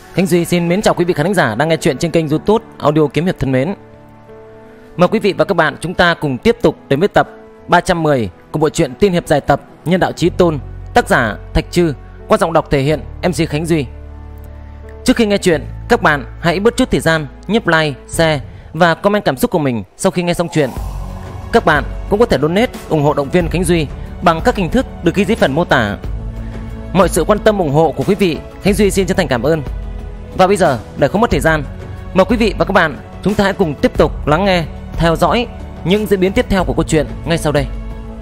Khánh Duy xin mến chào quý vị khán thính giả đang nghe chuyện trên kênh YouTube Audio Kiếm Hiệp thân mến. Mời quý vị và các bạn chúng ta cùng tiếp tục đến với tập 310 của bộ truyện tiên hiệp dài tập Nhân đạo chí tôn, tác giả Thạch Trư, qua giọng đọc thể hiện MC Khánh Duy. Trước khi nghe chuyện, các bạn hãy bớt chút thời gian nhấp like, share và comment cảm xúc của mình sau khi nghe xong chuyện. Các bạn cũng có thể donate ủng hộ động viên Khánh Duy bằng các hình thức được ghi dưới phần mô tả. Mọi sự quan tâm ủng hộ của quý vị, Khánh Duy xin chân thành cảm ơn. Và bây giờ, để không mất thời gian, mời quý vị và các bạn chúng ta hãy cùng tiếp tục lắng nghe, theo dõi những diễn biến tiếp theo của câu chuyện ngay sau đây.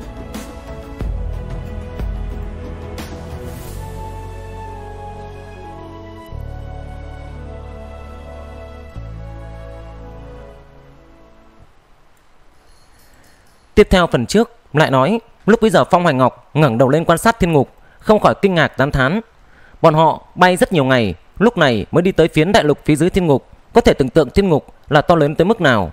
Tiếp theo phần trước lại nói, lúc bấy giờ Phong Hoài Ngọc ngẩng đầu lên quan sát thiên ngục, không khỏi kinh ngạc tán thán. Bọn họ bay rất nhiều ngày, lúc này mới đi tới phiến đại lục phía dưới thiên ngục. Có thể tưởng tượng thiên ngục là to lớn tới mức nào.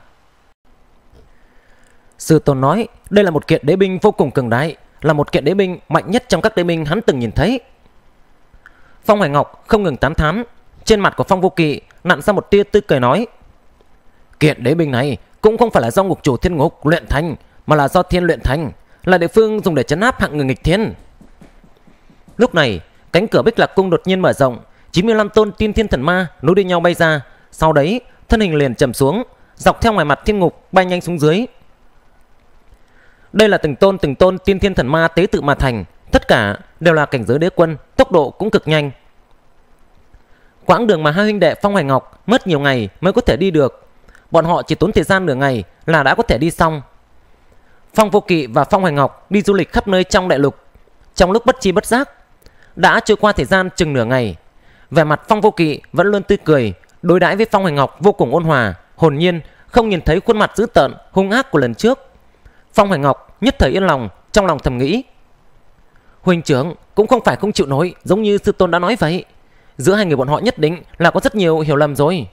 Sư tôn nói đây là một kiện đế binh vô cùng cường đại, là một kiện đế binh mạnh nhất trong các đế binh hắn từng nhìn thấy. Phong Hoài Ngọc không ngừng tán thán. Trên mặt của Phong Vô Kỵ nặn ra một tia tươi cười nói, kiện đế binh này cũng không phải là do ngục chủ thiên ngục luyện thành, mà là do thiên luyện thành, là địa phương dùng để trấn áp hạng người nghịch thiên. Lúc này cánh cửa Bích Lạc Cung đột nhiên mở rộng, 95 tôn tiên thiên thần ma nối đuôi nhau bay ra. Sau đấy thân hình liền trầm xuống, dọc theo ngoài mặt thiên ngục bay nhanh xuống dưới. Đây là từng tôn tiên thiên thần ma tế tự mà thành, tất cả đều là cảnh giới đế quân, tốc độ cũng cực nhanh. Quãng đường mà hai huynh đệ Phong Hoài Ngọc mất nhiều ngày mới có thể đi được, bọn họ chỉ tốn thời gian nửa ngày là đã có thể đi xong. Phong Vô Kỵ và Phong Hoài Ngọc đi du lịch khắp nơi trong đại lục. Trong lúc bất chi bất giác đã trôi qua thời gian chừng nửa ngày, vẻ mặt Phong Vô Kỵ vẫn luôn tươi cười, đối đãi với Phong Hoài Ngọc vô cùng ôn hòa, hồn nhiên không nhìn thấy khuôn mặt dữ tợn hung ác của lần trước. Phong Hoài Ngọc nhất thời yên lòng, trong lòng thầm nghĩ, huynh trưởng cũng không phải không chịu nổi, giống như sư tôn đã nói vậy. Giữa hai người bọn họ nhất định là có rất nhiều hiểu lầm rồi.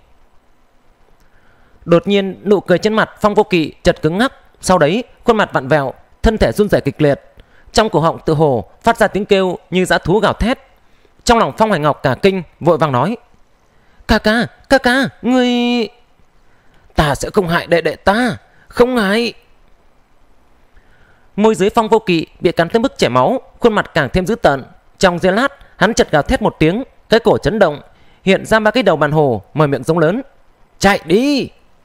Đột nhiên nụ cười trên mặt Phong Vô Kỵ chợt cứng ngắc, sau đấy khuôn mặt vặn vẹo, thân thể run rẩy kịch liệt, trong cổ họng tự hồ phát ra tiếng kêu như dã thú gào thét. Trong lòng Phong Hoài Ngọc cả kinh, vội vàng nói, ca ca, ngươi... Ta sẽ không hại đệ đệ ta, không hại. Môi dưới Phong Vô Kỵ bị cắn tới mức chảy máu, khuôn mặt càng thêm dữ tợn. Trong giây lát hắn chợt gào thét một tiếng, cái cổ chấn động, hiện ra ba cái đầu bàn hồ, mở miệng giống lớn, chạy đi.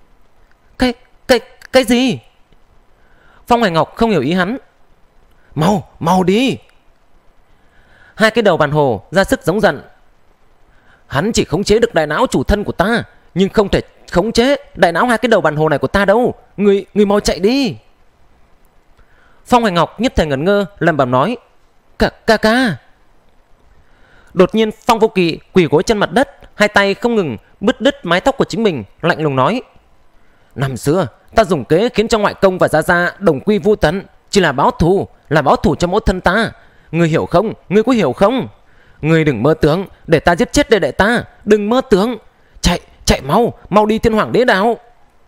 Cái gì? Phong Hoài Ngọc không hiểu ý hắn. Mau đi. Hai cái đầu bàn hồ ra sức giống giận. Hắn chỉ khống chế được đại não chủ thân của ta, nhưng không thể khống chế đại não hai cái đầu bàn hồ này của ta đâu. Người mau chạy đi. Phong Hoài Ngọc nhất thời ngẩn ngơ, lẩm bẩm nói, ca. Đột nhiên Phong Vô Kỵ quỳ gối trên mặt đất, hai tay không ngừng bứt đứt mái tóc của chính mình, lạnh lùng nói, năm xưa ta dùng kế khiến cho ngoại công và gia gia đồng quy vu tận, chỉ là báo thù cho mẫu thân ta. Ngươi hiểu không? Ngươi có hiểu không? Ngươi đừng mơ tưởng để ta giết chết đệ đệ ta, đừng mơ tưởng. Chạy mau đi Thiên Hoàng Đế Đạo.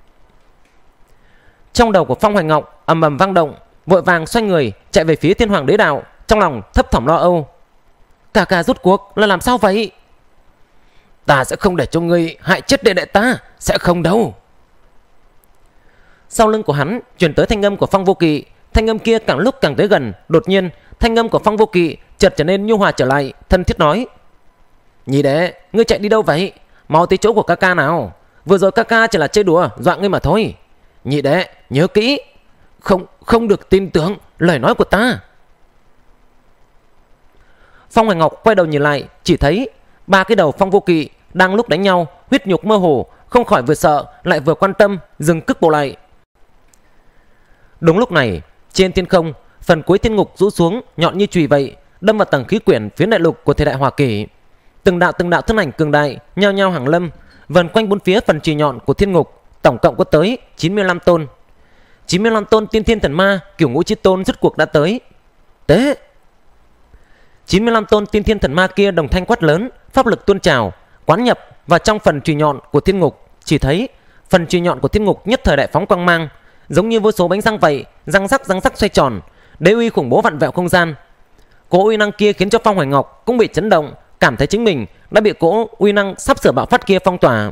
Trong đầu của Phong Hoài Ngọc ầm ầm vang động, vội vàng xoay người chạy về phía Thiên Hoàng Đế Đạo, trong lòng thấp thỏm lo âu. Ca rốt cuộc là làm sao vậy? Ta sẽ không để cho ngươi hại chết đệ đệ ta, sẽ không đâu. Sau lưng của hắn truyền tới thanh âm của Phong Vô Kỵ, thanh âm kia càng lúc càng tới gần. Đột nhiên thanh âm của Phong Vô Kỵ chợt trở nên nhu hòa trở lại, thân thiết nói, nhị đệ, ngươi chạy đi đâu vậy? Mau tới chỗ của ca nào. Vừa rồi ca chỉ là chơi đùa dọa ngươi mà thôi. Nhị đệ nhớ kỹ, không được tin tưởng lời nói của ta. Phong Hoài Ngọc quay đầu nhìn lại, chỉ thấy ba cái đầu Phong Vô Kỵ đang lúc đánh nhau, huyết nhục mơ hồ, không khỏi vừa sợ lại vừa quan tâm, dừng cước bộ lại. Đúng lúc này trên thiên không, phần cuối thiên ngục rũ xuống nhọn như chùy vậy, đâm vào tầng khí quyển phía đại lục của thời đại Hoa Kỷ. Từng đạo thân ảnh cường đại nhao nhao hàng lâm, vần quanh bốn phía phần chùy nhọn của thiên ngục. Tổng cộng có tới 95 tôn. 95 tôn tiên thiên thần ma kiểu ngũ chí tôn rốt cuộc đã tới. 95 tôn tiên thiên thần ma kia đồng thanh quát lớn, pháp lực tuôn trào, quán nhập vào trong phần chùy nhọn của thiên ngục. Chỉ thấy phần chùy nhọn của thiên ngục nhất thời đại phóng quang mang, giống như vô số bánh răng vậy, răng sắc xoay tròn, đế uy khủng bố vặn vẹo không gian. Cỗ uy năng kia khiến cho Phong Hoài Ngọc cũng bị chấn động, cảm thấy chính mình đã bị cỗ uy năng sắp sửa bạo phát kia phong tỏa.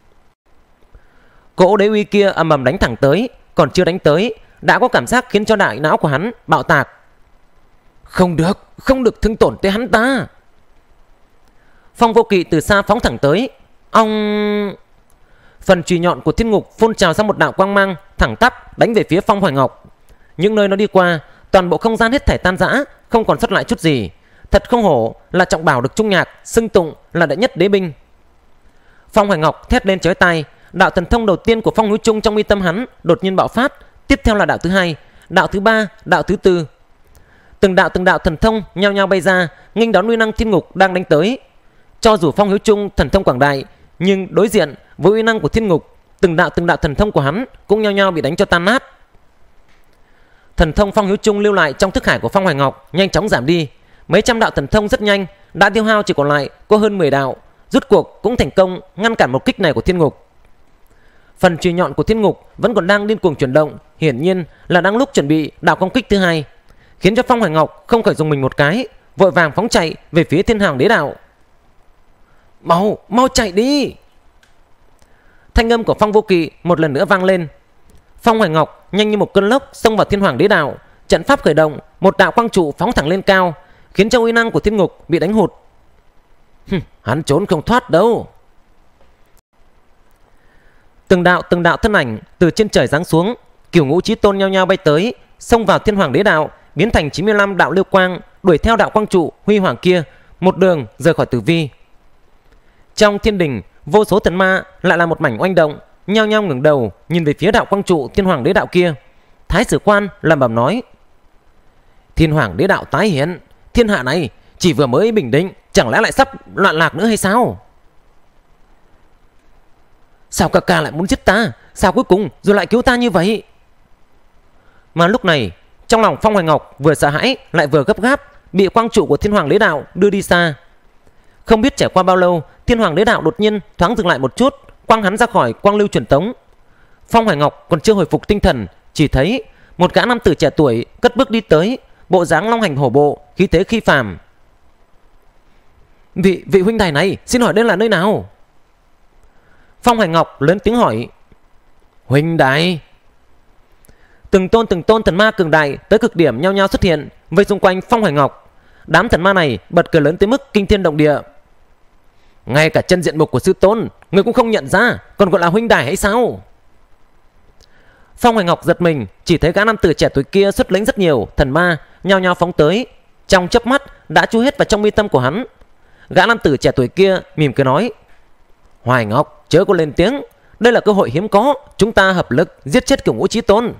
Cỗ đế uy kia ầm ầm đánh thẳng tới, còn chưa đánh tới đã có cảm giác khiến cho đại não của hắn bạo tạc. Không được thương tổn tới hắn ta. Phong Vô Kỵ từ xa phóng thẳng tới. Ông... Phần chùy nhọn của thiên ngục phun trào ra một đạo quang mang thẳng tắp đánh về phía Phong Hoài Ngọc. Những nơi nó đi qua, toàn bộ không gian hết thảy tan rã, không còn sót lại chút gì. Thật không hổ là trọng bảo được Trung Nhạc xưng tụng là đệ nhất đế binh. Phong Hoài Ngọc thét lên chói tai. Đạo thần thông đầu tiên của Phong Hữu Trung trong mi tâm hắn đột nhiên bạo phát. Tiếp theo là đạo thứ hai, đạo thứ ba, đạo thứ tư. Từng đạo thần thông nhao nhao bay ra, nghênh đón uy năng thiên ngục đang đánh tới. Cho dù Phong Hữu Trung thần thông quảng đại, nhưng đối diện với uy năng của thiên ngục, từng đạo thần thông của hắn cũng nhao nhao bị đánh cho tan nát. Thần thông Phong Hữu Trung lưu lại trong thức hải của Phong Hoài Ngọc nhanh chóng giảm đi. Mấy trăm đạo thần thông rất nhanh đã tiêu hao, chỉ còn lại có hơn 10 đạo. Rút cuộc cũng thành công ngăn cản một kích này của thiên ngục. Phần chùy nhọn của thiên ngục vẫn còn đang điên cuồng chuyển động, hiển nhiên là đang lúc chuẩn bị đạo công kích thứ hai, khiến cho Phong Hoài Ngọc không khỏi dùng mình một cái, vội vàng phóng chạy về phía Thiên Hoàng Đế Đạo. Mau chạy đi! Thanh âm của Phong Vô Kỵ một lần nữa vang lên. Phong Hoài Ngọc nhanh như một cơn lốc xông vào Thiên Hoàng Đế Đạo, trận pháp khởi động, một đạo quang trụ phóng thẳng lên cao, khiến cho uy năng của thiên ngục bị đánh hụt. Hắn trốn không thoát đâu. Từng đạo thân ảnh từ trên trời giáng xuống, Cửu Ngũ Chí Tôn nhao nhao bay tới, xông vào Thiên Hoàng Đế Đạo, biến thành 95 đạo lưu quang, đuổi theo đạo quang trụ huy hoàng kia, một đường rời khỏi tử vi. Trong thiên đình, vô số thần ma lại là một mảnh oanh động, nhao nhao ngẩng đầu nhìn về phía đạo quang trụ Thiên Hoàng Đế Đạo kia. Thái Sử Quan lẩm bẩm nói: Thiên Hoàng Đế Đạo tái hiện, thiên hạ này chỉ vừa mới bình định, chẳng lẽ lại sắp loạn lạc nữa hay sao? Sao ca ca lại muốn giết ta? Sao cuối cùng rồi lại cứu ta như vậy? Mà lúc này trong lòng Phong Hoài Ngọc vừa sợ hãi lại vừa gấp gáp, bị quang trụ của Thiên Hoàng Đế Đạo đưa đi xa. Không biết trải qua bao lâu, Thiên Hoàng Đế Đạo đột nhiên thoáng dừng lại một chút, quăng hắn ra khỏi quang lưu truyền tống. Phong Hoài Ngọc còn chưa hồi phục tinh thần, chỉ thấy một gã nam tử trẻ tuổi cất bước đi tới, bộ dáng long hành hổ bộ, khí thế khi phàm. Vị huynh đài này, xin hỏi đây là nơi nào? Phong Hoài Ngọc lớn tiếng hỏi. Huynh đài? Từng tôn thần ma cường đại tới cực điểm nhao nhao xuất hiện vây xung quanh Phong Hoài Ngọc. Đám thần ma này bật cười lớn tới mức kinh thiên động địa. Ngay cả chân diện mục của sư tôn người cũng không nhận ra, còn gọi là huynh đài hay sao? Phong Hoài Ngọc giật mình, chỉ thấy gã nam tử trẻ tuổi kia xuất lĩnh rất nhiều thần ma nhao nhao phóng tới, trong chớp mắt đã chui hết vào trong mi tâm của hắn. Gã nam tử trẻ tuổi kia mỉm cười nói: Hoài Ngọc, chớ có lên tiếng, đây là cơ hội hiếm có, chúng ta hợp lực giết chết Cửu Ngũ Chí Tôn.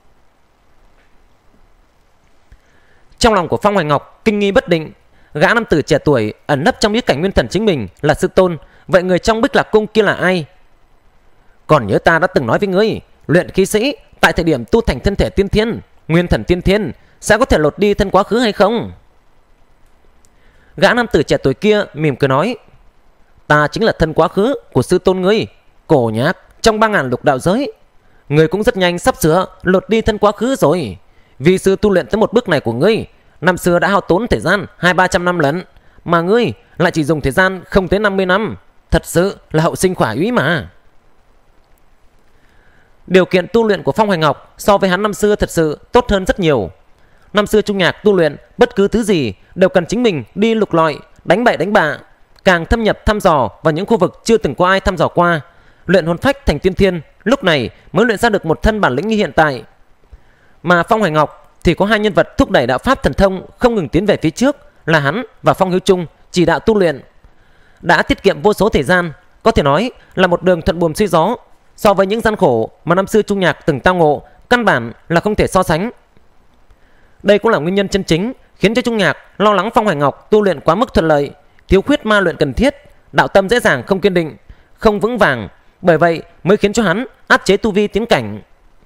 Trong lòng của Phong Hoài Ngọc kinh nghi bất định. Gã nam tử trẻ tuổi ẩn nấp trong bí cảnh nguyên thần chính mình là sư tôn, vậy người trong Bích Lạc Cung kia là ai? Còn nhớ ta đã từng nói với ngươi, luyện khí sĩ tại thời điểm tu thành thân thể tiên thiên, nguyên thần tiên thiên, sẽ có thể lột đi thân quá khứ hay không? Gã nam tử trẻ tuổi kia mỉm cười nói: Ta chính là thân quá khứ của sư tôn ngươi, Cổ Nhạc, trong 3000 lục đạo giới. Ngươi cũng rất nhanh sắp sửa lột đi thân quá khứ rồi. Vì sư tu luyện tới một bước này của ngươi, năm xưa đã hao tốn thời gian 200-300 năm lận, mà ngươi lại chỉ dùng thời gian không tới 50 năm. Thật sự là hậu sinh khỏa úy mà. Điều kiện tu luyện của Phong Hoài Ngọc so với hắn năm xưa thật sự tốt hơn rất nhiều. Năm xưa Trung Nhạc tu luyện bất cứ thứ gì đều cần chính mình đi lục lọi, đánh bậy đánh bạ, càng thâm nhập thăm dò vào những khu vực chưa từng có ai thăm dò qua, luyện hồn phách thành tiên thiên, lúc này mới luyện ra được một thân bản lĩnh như hiện tại. Mà Phong Hoài Ngọc thì có hai nhân vật thúc đẩy đạo pháp thần thông không ngừng tiến về phía trước, là hắn và Phong Hữu Trung chỉ đạo tu luyện, đã tiết kiệm vô số thời gian, có thể nói là một đường thuận buồm xuôi gió. So với những gian khổ mà năm xưa Trung Nhạc từng tao ngộ, căn bản là không thể so sánh. Đây cũng là nguyên nhân chân chính khiến cho Trung Nhạc lo lắng Phong Hoài Ngọc tu luyện quá mức thuận lợi, thiếu khuyết ma luyện cần thiết, đạo tâm dễ dàng không kiên định, không vững vàng, bởi vậy mới khiến cho hắn áp chế tu vi tiến cảnh.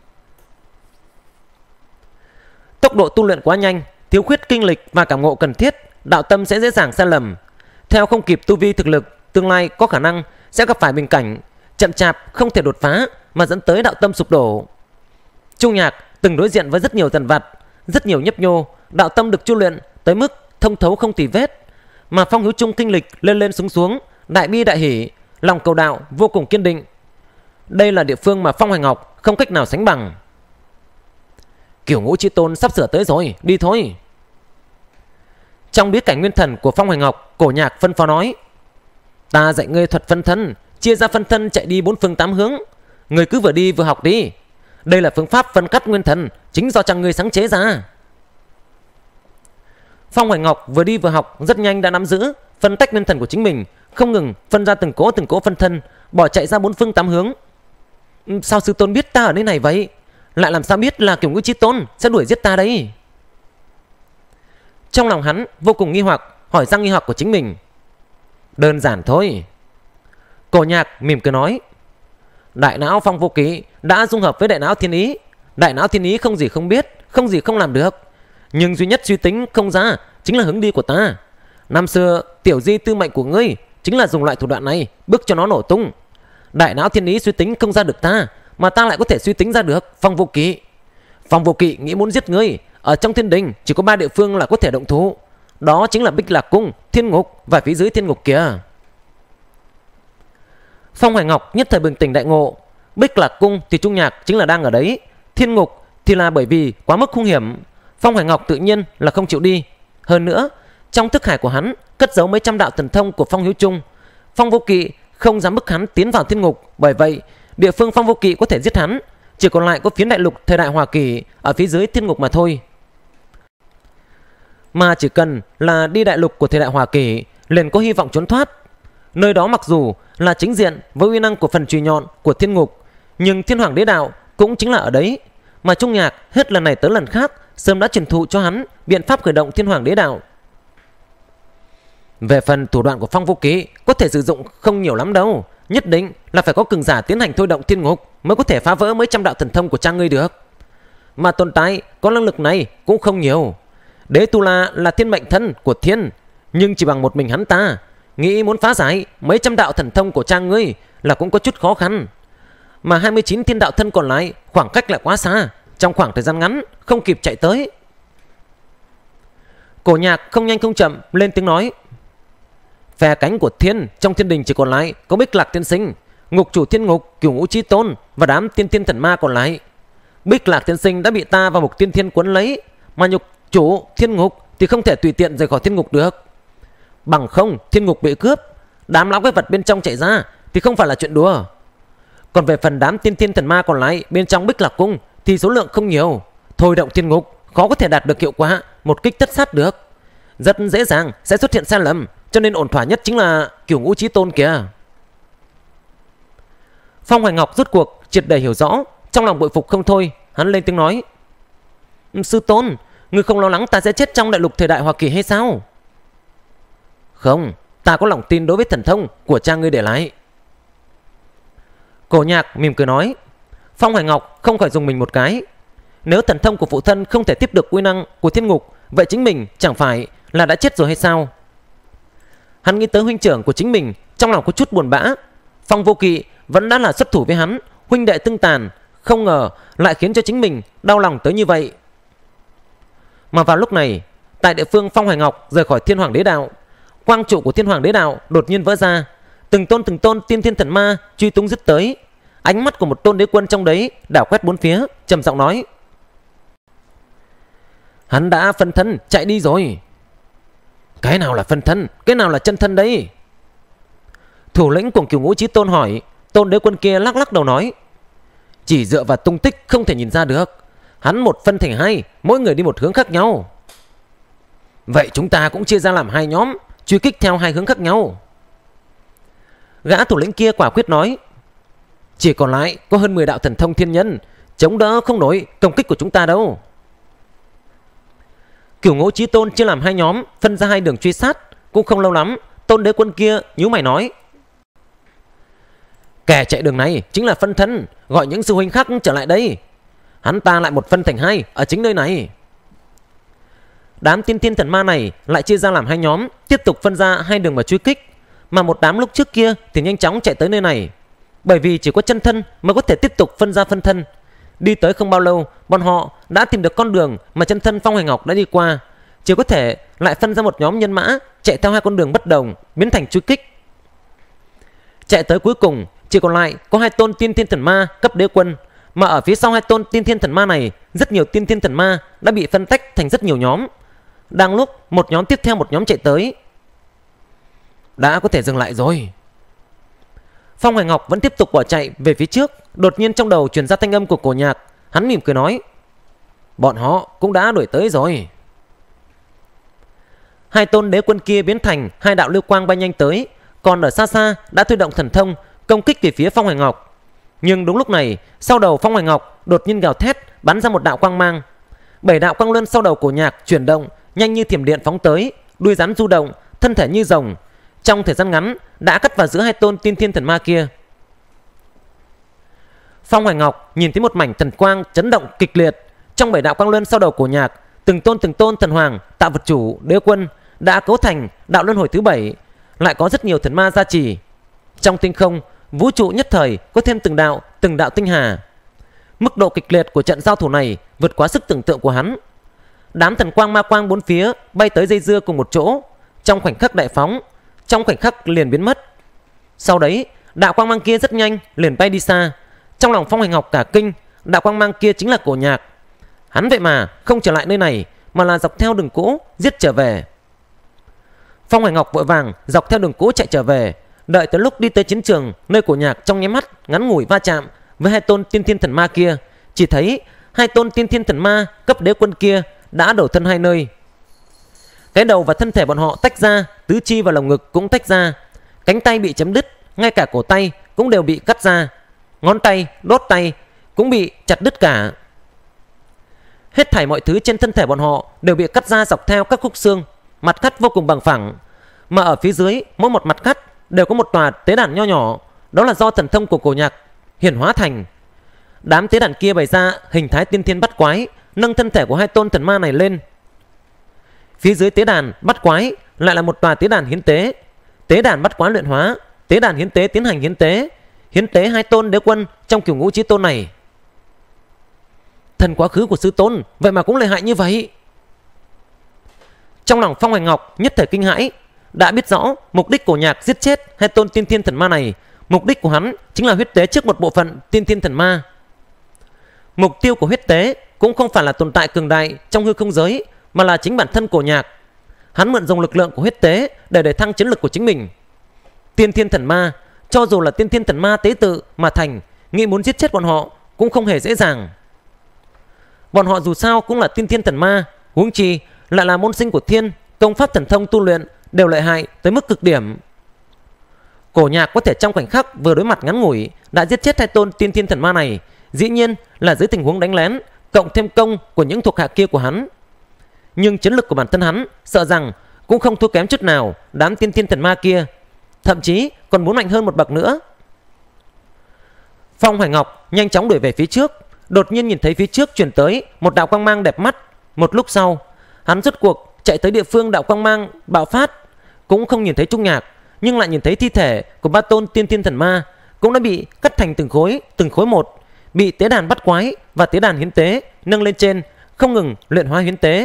Tốc độ tu luyện quá nhanh, thiếu khuyết kinh lịch và cảm ngộ cần thiết, đạo tâm sẽ dễ dàng sai lầm, theo không kịp tu vi thực lực, tương lai có khả năng sẽ gặp phải bình cảnh chậm chạp không thể đột phá mà dẫn tới đạo tâm sụp đổ. Trung Nhạc từng đối diện với rất nhiều dằn vặt, rất nhiều nhấp nhô, đạo tâm được chu luyện tới mức thông thấu không tì vết, mà Phong Hiếu Trung kinh lịch lên lên xuống xuống, đại bi đại hỷ, lòng cầu đạo vô cùng kiên định. Đây là địa phương mà Phong Hoài Ngọc không cách nào sánh bằng. Cửu Ngũ Chí Tôn sắp sửa tới rồi, đi thôi. Trong bí cảnh nguyên thần của Phong Hoài Ngọc, Cổ Nhạc phân phó nói: ta dạy ngươi thuật phân thân, chia ra phân thân chạy đi 4 phương 8 hướng. Ngươi cứ vừa đi vừa học đi. Đây là phương pháp phân cắt nguyên thần chính do chàng ngươi sáng chế ra. Phong Hoài Ngọc vừa đi vừa học, rất nhanh đã nắm giữ phân tách nguyên thần của chính mình, không ngừng phân ra từng cỗ phân thân, bỏ chạy ra 4 phương 8 hướng. Sao sư tôn biết ta ở nơi này vậy? Lại làm sao biết là Cửu Ngũ Chí Tôn sẽ đuổi giết ta đấy? Trong lòng hắn vô cùng nghi hoặc, hỏi ra nghi hoặc của chính mình. Đơn giản thôi. Cổ Nhạc mỉm cười nói: đại não Phong Vô Kỵ đã dung hợp với đại não Thiên Ý. Đại não Thiên Ý không gì không biết, không gì không làm được, nhưng duy nhất suy tính không ra chính là hướng đi của ta. Năm xưa tiểu di tư mệnh của ngươi chính là dùng loại thủ đoạn này bức cho nó nổ tung. Đại não Thiên Ý suy tính không ra được ta, mà ta lại có thể suy tính ra được Phong Vô Kỵ. Phong Vô Kỵ nghĩ muốn giết ngươi, ở trong thiên đình chỉ có 3 địa phương là có thể động thủ, đó chính là Bích Lạc Cung, Thiên Ngục và phía dưới Thiên Ngục kia. Phong Hoài Ngọc nhất thời bừng tỉnh đại ngộ. Bích Lạc Cung thì Trung Nhạc chính là đang ở đấy, Thiên Ngục thì là bởi vì quá mức hung hiểm, Phong Hoài Ngọc tự nhiên là không chịu đi. Hơn nữa trong thức hải của hắn cất giấu mấy trăm đạo thần thông của Phong Hiếu Trung. Phong Vô Kỵ không dám bức hắn tiến vào Thiên Ngục, bởi vậy địa phương Phong Vô Kỵ có thể giết hắn chỉ còn lại có phiến đại lục thời đại Hòa Kỷ ở phía dưới Thiên Ngục mà thôi. Mà chỉ cần là đi đại lục của thời đại Hòa Kỷ liền có hy vọng trốn thoát. Nơi đó mặc dù là chính diện với uy năng của phần chùy nhọn của Thiên Ngục, nhưng Thiên Hoàng Đế Đạo cũng chính là ở đấy. Mà Trung Nhạc hết lần này tới lần khác sớm đã truyền thụ cho hắn biện pháp khởi động Thiên Hoàng Đế Đạo. Về phần thủ đoạn của Phong Vô Kỵ có thể sử dụng không nhiều lắm đâu, nhất định là phải có cường giả tiến hành thôi động Thiên Ngục mới có thể phá vỡ mấy trăm đạo thần thông của cha ngươi được. Mà tồn tại có năng lực này cũng không nhiều. Đế Tu La là thiên mệnh thân của thiên, nhưng chỉ bằng một mình hắn ta nghĩ muốn phá giải mấy trăm đạo thần thông của cha ngươi là cũng có chút khó khăn. Mà 29 thiên đạo thân còn lại khoảng cách lại quá xa, trong khoảng thời gian ngắn không kịp chạy tới. Cổ Nhạc không nhanh không chậm lên tiếng nói: phe cánh của thiên trong thiên đình chỉ còn lại có Bích Lạc Tiên Sinh, Ngục chủ Thiên Ngục, Cửu Ngũ Chí Tôn và đám tiên thiên thần ma còn lại. Bích Lạc Tiên Sinh đã bị ta và Mục Tiên Thiên cuốn lấy, mà Nhục chủ Thiên Ngục thì không thể tùy tiện rời khỏi Thiên Ngục được. Bằng không Thiên Ngục bị cướp, đám lão quái vật bên trong chạy ra thì không phải là chuyện đùa. Còn về phần đám tiên thiên thần ma còn lại bên trong Bích Lạc Cung thì số lượng không nhiều, thôi động Thiên Ngục khó có thể đạt được hiệu quả một kích tất sát được, rất dễ dàng sẽ xuất hiện sai lầm, cho nên ổn thỏa nhất chính là Cửu Ngũ Chí Tôn kìa. Phong Hoài Ngọc rốt cuộc triệt để hiểu rõ, trong lòng bội phục không thôi. Hắn lên tiếng nói: sư tôn, ngươi không lo lắng ta sẽ chết trong đại lục thời đại Hoa Kỳ hay sao? Không, ta có lòng tin đối với thần thông của cha ngươi để lại. Cổ Nhạc mỉm cười nói. Phong Hoài Ngọc không khỏi dùng mình một cái. Nếu thần thông của phụ thân không thể tiếp được uy năng của Thiên Ngục, vậy chính mình chẳng phải là đã chết rồi hay sao? Hắn nghĩ tới huynh trưởng của chính mình, trong lòng có chút buồn bã. Phong Vô Kỵ vẫn đã là xuất thủ với hắn, huynh đệ tương tàn, không ngờ lại khiến cho chính mình đau lòng tới như vậy. Mà vào lúc này, tại địa phương Phong Hoài Ngọc rời khỏi Thiên Hoàng Đế Đạo, quang trụ của Thiên Hoàng Đế Đạo đột nhiên vỡ ra, từng tôn tiên thiên thần ma truy tung dứt tới. Ánh mắt của một tôn đế quân trong đấy đảo quét bốn phía, trầm giọng nói: hắn đã phân thân chạy đi rồi. Cái nào là phân thân, cái nào là chân thân đấy? Thủ lĩnh của Cửu Ngũ Chí Tôn hỏi. Tôn đế quân kia lắc lắc đầu nói: chỉ dựa vào tung tích không thể nhìn ra được. Hắn một phân thành hai, mỗi người đi một hướng khác nhau. Vậy chúng ta cũng chia ra làm hai nhóm, truy kích theo hai hướng khác nhau. Gã thủ lĩnh kia quả quyết nói: chỉ còn lại có hơn 10 đạo thần thông thiên nhân, chống đỡ không nổi công kích của chúng ta đâu. Cửu Ngũ Chí Tôn chia làm hai nhóm, phân ra hai đường truy sát. Cũng không lâu lắm, tôn đế quân kia nhíu mày nói: kẻ chạy đường này chính là phân thân, gọi những sư huynh khác trở lại đây. Hắn ta lại một phân thành hai ở chính nơi này. Đám tiên thiên thần ma này lại chia ra làm hai nhóm, tiếp tục phân ra hai đường mà truy kích. Mà một đám lúc trước kia thì nhanh chóng chạy tới nơi này, bởi vì chỉ có chân thân mới có thể tiếp tục phân ra phân thân. Đi tới không bao lâu, bọn họ đã tìm được con đường mà chân thân Phong Hoài Ngọc đã đi qua. chỉ có thể lại phân ra một nhóm nhân mã chạy theo hai con đường bất đồng, biến thành truy kích. Chạy tới cuối cùng chỉ còn lại có hai tôn tiên thiên thần ma cấp đế quân, mà ở phía sau hai tôn tiên thiên thần ma này, rất nhiều tiên thiên thần ma đã bị phân tách thành rất nhiều nhóm. Đang lúc một nhóm tiếp theo một nhóm chạy tới. Đã có thể dừng lại rồi. Phong Hoài Ngọc vẫn tiếp tục bỏ chạy về phía trước. Đột nhiên trong đầu truyền ra thanh âm của Cổ Nhạc. Hắn mỉm cười nói: bọn họ cũng đã đuổi tới rồi. Hai tôn đế quân kia biến thành hai đạo lưu quang bay nhanh tới, còn ở xa xa đã thôi động thần thông công kích về phía Phong Hoài Ngọc. Nhưng đúng lúc này, sau đầu Phong Hoài Ngọc đột nhiên gào thét, bắn ra một đạo quang mang. 7 đạo quang luân sau đầu Cổ Nhạc chuyển động, nhanh như thiểm điện phóng tới, đuôi rắn du động, thân thể như rồng. Trong thời gian ngắn đã cắt vào giữa hai tôn tiên thiên thần ma kia. Phong Hoài Ngọc nhìn thấy một mảnh thần quang chấn động kịch liệt. Trong 7 đạo quang luân sau đầu Cổ Nhạc, từng tôn thần hoàng, tạo vật chủ, đế quân đã cấu thành đạo luân hồi thứ 7, lại có rất nhiều thần ma gia trì. Trong tinh không, vũ trụ nhất thời có thêm từng đạo tinh hà. Mức độ kịch liệt của trận giao thủ này vượt quá sức tưởng tượng của hắn. Đám thần quang ma quang bốn phía bay tới dây dưa cùng một chỗ, trong khoảnh khắc đại phóng, trong khoảnh khắc liền biến mất. Sau đấy, đạo quang mang kia rất nhanh liền bay đi xa. Trong lòng Phong Hoài Ngọc cả kinh, đạo quang mang kia chính là Cổ Nhạc. Hắn vậy mà không trở lại nơi này, mà là dọc theo đường cũ giết trở về. Phong Hoài Ngọc vội vàng dọc theo đường cũ chạy trở về. Đợi tới lúc đi tới chiến trường, nơi Cổ Nhạc trong nháy mắt ngắn ngủi va chạm với hai tôn tiên thiên thần ma kia, chỉ thấy hai tôn tiên thiên thần ma cấp đế quân kia đã đổ thân hai nơi. Cái đầu và thân thể bọn họ tách ra, tứ chi và lồng ngực cũng tách ra, cánh tay bị chém đứt, ngay cả cổ tay cũng đều bị cắt ra, ngón tay, đốt tay cũng bị chặt đứt cả. Hết thảy mọi thứ trên thân thể bọn họ đều bị cắt ra dọc theo các khúc xương, mặt cắt vô cùng bằng phẳng, mà ở phía dưới mỗi một mặt cắt đều có một tòa tế đàn nho nhỏ, đó là do thần thông của Cổ Nhạc hiển hóa thành. Đám tế đàn kia bày ra hình thái tiên thiên bắt quái, nâng thân thể của hai tôn thần ma này lên. Phía dưới tế đàn bắt quái lại là một tòa tế đàn hiến tế. Tế đàn bắt quái luyện hóa, tế đàn hiến tế tiến hành hiến tế hai tôn đế quân trong Cửu Ngũ Chí Tôn này. Thần quá khứ của sư tôn vậy mà cũng lợi hại như vậy. Trong lòng Phong Hoài Ngọc nhất thời kinh hãi. Đã biết rõ mục đích Cổ Nhạc giết chết hai tôn tiên thiên thần ma này, mục đích của hắn chính là huyết tế trước một bộ phận tiên thiên thần ma. Mục tiêu của huyết tế cũng không phải là tồn tại cường đại trong hư không giới, mà là chính bản thân Cổ Nhạc. Hắn mượn dùng lực lượng của huyết tế để thăng chiến lực của chính mình. Tiên thiên thần ma, cho dù là tiên thiên thần ma tế tự mà thành, nghĩ muốn giết chết bọn họ cũng không hề dễ dàng. Bọn họ dù sao cũng là tiên thiên thần ma, huống chi lại là môn sinh của thiên, công pháp thần thông tu luyện đều lợi hại tới mức cực điểm. Cổ Nhạc có thể trong khoảnh khắc vừa đối mặt ngắn ngủi đã giết chết hai tôn tiên thiên thần ma này, dĩ nhiên là dưới tình huống đánh lén cộng thêm công của những thuộc hạ kia của hắn. Nhưng chiến lực của bản thân hắn sợ rằng cũng không thua kém chút nào đám tiên thiên thần ma kia, thậm chí còn muốn mạnh hơn một bậc nữa. Phong Hoài Ngọc nhanh chóng đuổi về phía trước. Đột nhiên nhìn thấy phía trước truyền tới một đạo quang mang đẹp mắt. Một lúc sau, hắn rốt cuộc chạy tới địa phương đạo quang mang bạo phát, cũng không nhìn thấy Trung Nhạc, nhưng lại nhìn thấy thi thể của ba tôn tiên thiên thần ma cũng đã bị cắt thành từng khối một, bị tế đàn bắt quái và tế đàn hiến tế nâng lên trên, không ngừng luyện hóa hiến tế.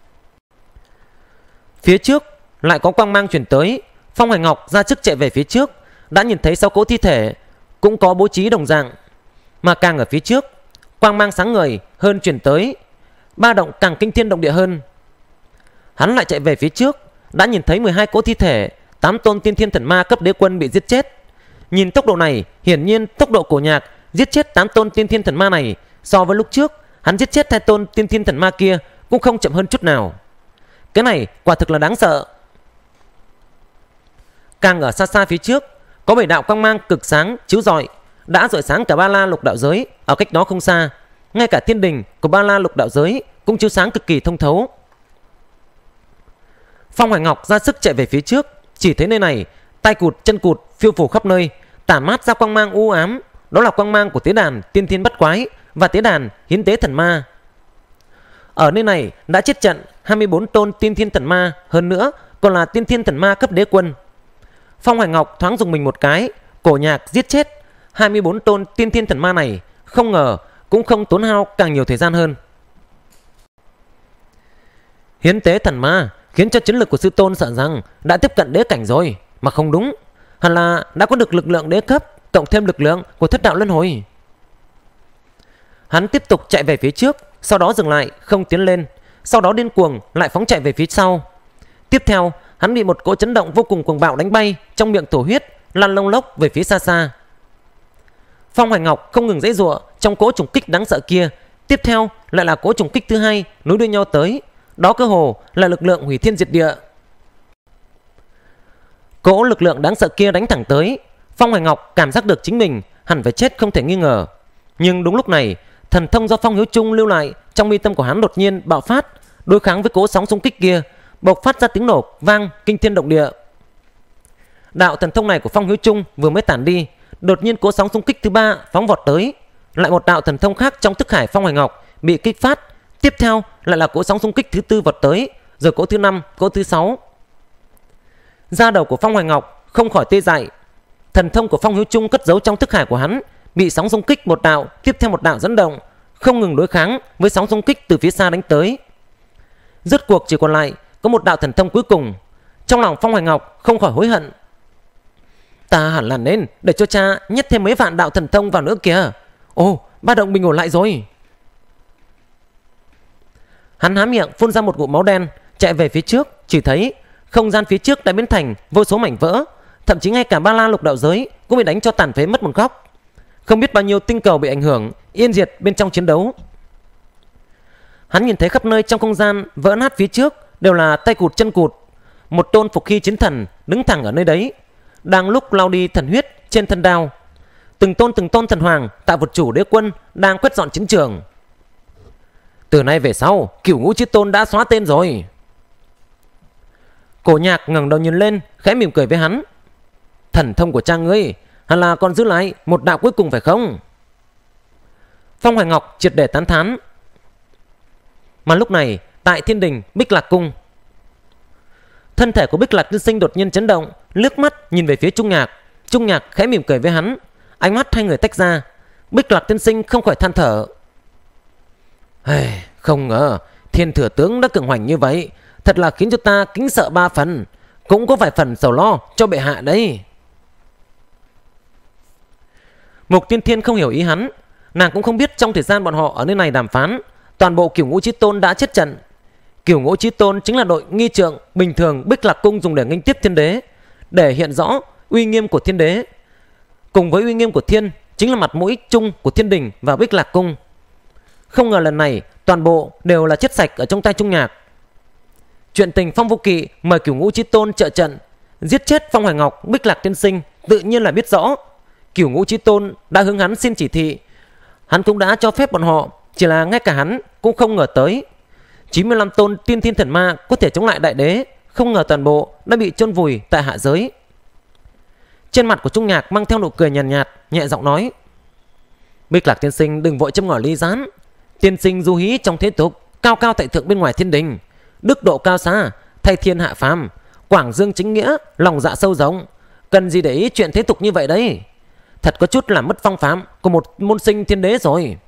Phía trước lại có quang mang truyền tới. Phong Hoài Ngọc ra sức chạy về phía trước, đã nhìn thấy 6 cỗ thi thể cũng có bố trí đồng dạng, mà càng ở phía trước quang mang sáng ngời hơn truyền tới, ba động càng kinh thiên động địa hơn. Hắn lại chạy về phía trước, đã nhìn thấy 12 cỗ thi thể, 8 tôn tiên thiên thần ma cấp đế quân bị giết chết. Nhìn tốc độ này, hiển nhiên tốc độ Cổ Nhạc giết chết 8 tôn tiên thiên thần ma này so với lúc trước hắn giết chết 2 tôn tiên thiên thần ma kia cũng không chậm hơn chút nào. Cái này quả thực là đáng sợ. Càng ở xa xa phía trước, có 7 đạo quang mang cực sáng chiếu rọi, đã rọi sáng cả Ba La Lục đạo giới. Ở cách đó không xa, ngay cả thiên đình của Ba La Lục đạo giới cũng chiếu sáng cực kỳ thông thấu. Phong Hoài Ngọc ra sức chạy về phía trước, chỉ thấy nơi này tay cụt chân cụt phiêu phù khắp nơi, tản mát ra quang mang u ám, đó là quang mang của tế đàn tiên thiên bắt quái và tế đàn hiến tế thần ma. Ở nơi này đã chết trận 24 tôn tiên thiên thần ma, hơn nữa còn là tiên thiên thần ma cấp đế quân. Phong Hoài Ngọc thoáng dùng mình một cái, Cổ Nhạc giết chết 24 tôn tiên thiên thần ma này, không ngờ cũng không tốn hao càng nhiều thời gian hơn. Hiến tế thần ma khiến cho chiến lực của sư tôn sợ rằng đã tiếp cận đế cảnh rồi, mà không đúng, hẳn là đã có được lực lượng đế cấp cộng thêm lực lượng của thất đạo luân hồi. Hắn tiếp tục chạy về phía trước, sau đó dừng lại không tiến lên, sau đó điên cuồng lại phóng chạy về phía sau. Tiếp theo, hắn bị một cỗ chấn động vô cùng cuồng bạo đánh bay, trong miệng thổ huyết, lăn lông lốc về phía xa xa. Phong Hoài Ngọc không ngừng giãy giụa trong cỗ trùng kích đáng sợ kia. Tiếp theo lại là cỗ trùng kích thứ hai nối đuôi nhau tới, đó cơ hồ là lực lượng hủy thiên diệt địa. Cỗ lực lượng đáng sợ kia đánh thẳng tới, Phong Hoài Ngọc cảm giác được chính mình hẳn phải chết không thể nghi ngờ. Nhưng đúng lúc này, thần thông do Phong Hiếu Trung lưu lại trong mi tâm của hắn đột nhiên bạo phát, đối kháng với cỗ sóng xung kích kia, bộc phát ra tiếng nổ vang kinh thiên động địa. Đạo thần thông này của Phong Hiếu Trung vừa mới tản đi, đột nhiên cỗ sóng xung kích thứ ba phóng vọt tới, lại một đạo thần thông khác trong thức hải Phong Hoài Ngọc bị kích phát. Tiếp theo lại là cỗ sóng xung kích thứ tư vọt tới, rồi cỗ thứ năm, cỗ thứ sáu. Da đầu của Phong Hoài Ngọc không khỏi tê dại. Thần thông của Phong Hiếu Trung cất giấu trong thức hải của hắn bị sóng xung kích một đạo tiếp theo một đạo dẫn động, không ngừng đối kháng với sóng xung kích từ phía xa đánh tới. Rốt cuộc chỉ còn lại có một đạo thần thông cuối cùng. Trong lòng Phong Hoài Ngọc không khỏi hối hận. Ta hẳn là nên để cho cha nhét thêm mấy vạn đạo thần thông vào nữa kìa. Ồ, ba động bình ổn lại rồi. Hắn há miệng phun ra một ngụm máu đen, chạy về phía trước. Chỉ thấy không gian phía trước đã biến thành vô số mảnh vỡ, thậm chí ngay cả Ba La Lục Đạo giới cũng bị đánh cho tàn phế mất một góc. Không biết bao nhiêu tinh cầu bị ảnh hưởng, yên diệt bên trong chiến đấu. Hắn nhìn thấy khắp nơi trong không gian vỡ nát phía trước đều là tay cụt chân cụt. Một tôn phục hy chiến thần đứng thẳng ở nơi đấy, đang lúc lao đi thần huyết trên thân đao. Từng tôn thần hoàng tạo vật chủ đế quân đang quét dọn chiến trường. Từ nay về sau, Cửu Ngũ Chí Tôn đã xóa tên rồi. Cổ Nhạc ngẩng đầu nhìn lên, khẽ mỉm cười với hắn. Thần thông của cha ngươi hẳn là còn giữ lại một đạo cuối cùng phải không? Phong Hoài Ngọc triệt để tán thán. Mà lúc này tại Thiên Đình Bích Lạc Cung, thân thể của Bích Lạc Tiên Sinh đột nhiên chấn động, liếc mắt nhìn về phía Trung Nhạc. Trung Nhạc khẽ mỉm cười với hắn, ánh mắt hai người tách ra. Bích Lạc Tiên Sinh không khỏi than thở. Không ngờ Thiên Thừa Tướng đã cường hoành như vậy, thật là khiến cho ta kính sợ ba phần, cũng có vài phần sầu lo cho bệ hạ đấy. Mục Tiên Thiên không hiểu ý hắn. Nàng cũng không biết trong thời gian bọn họ ở nơi này đàm phán, toàn bộ Cửu Ngũ Chí Tôn đã chết trận. Cửu Ngũ Chí Tôn chính là đội nghi trượng bình thường Bích Lạc Cung dùng để nghênh tiếp thiên đế, để hiện rõ uy nghiêm của thiên đế, cùng với uy nghiêm của thiên chính là mặt mũi chung của Thiên Đình và Bích Lạc Cung. Không ngờ lần này toàn bộ đều là chết sạch ở trong tay Trung Nhạc. Chuyện tình Phong Vô Kỵ mời Cửu Ngũ Chí Tôn trợ trận, giết chết Phong Hoài Ngọc, Bích Lạc Tiên Sinh, tự nhiên là biết rõ. Cửu Ngũ Chí Tôn đã hướng hắn xin chỉ thị, hắn cũng đã cho phép bọn họ, chỉ là ngay cả hắn cũng không ngờ tới 95 tôn tiên thiên thần ma có thể chống lại đại đế, không ngờ toàn bộ đã bị chôn vùi tại hạ giới. Trên mặt của Trung Nhạc mang theo nụ cười nhàn nhạt, nhẹ giọng nói: Bích Lạc Tiên Sinh đừng vội châm ngòi ly gián. Tiên sinh du hí trong thế tục, cao cao tại thượng bên ngoài thiên đình, đức độ cao xa, thay thiên hạ phàm, quảng dương chính nghĩa, lòng dạ sâu rộng, cần gì để ý chuyện thế tục như vậy đấy. Thật có chút làm mất phong phạm của một môn sinh thiên đế rồi.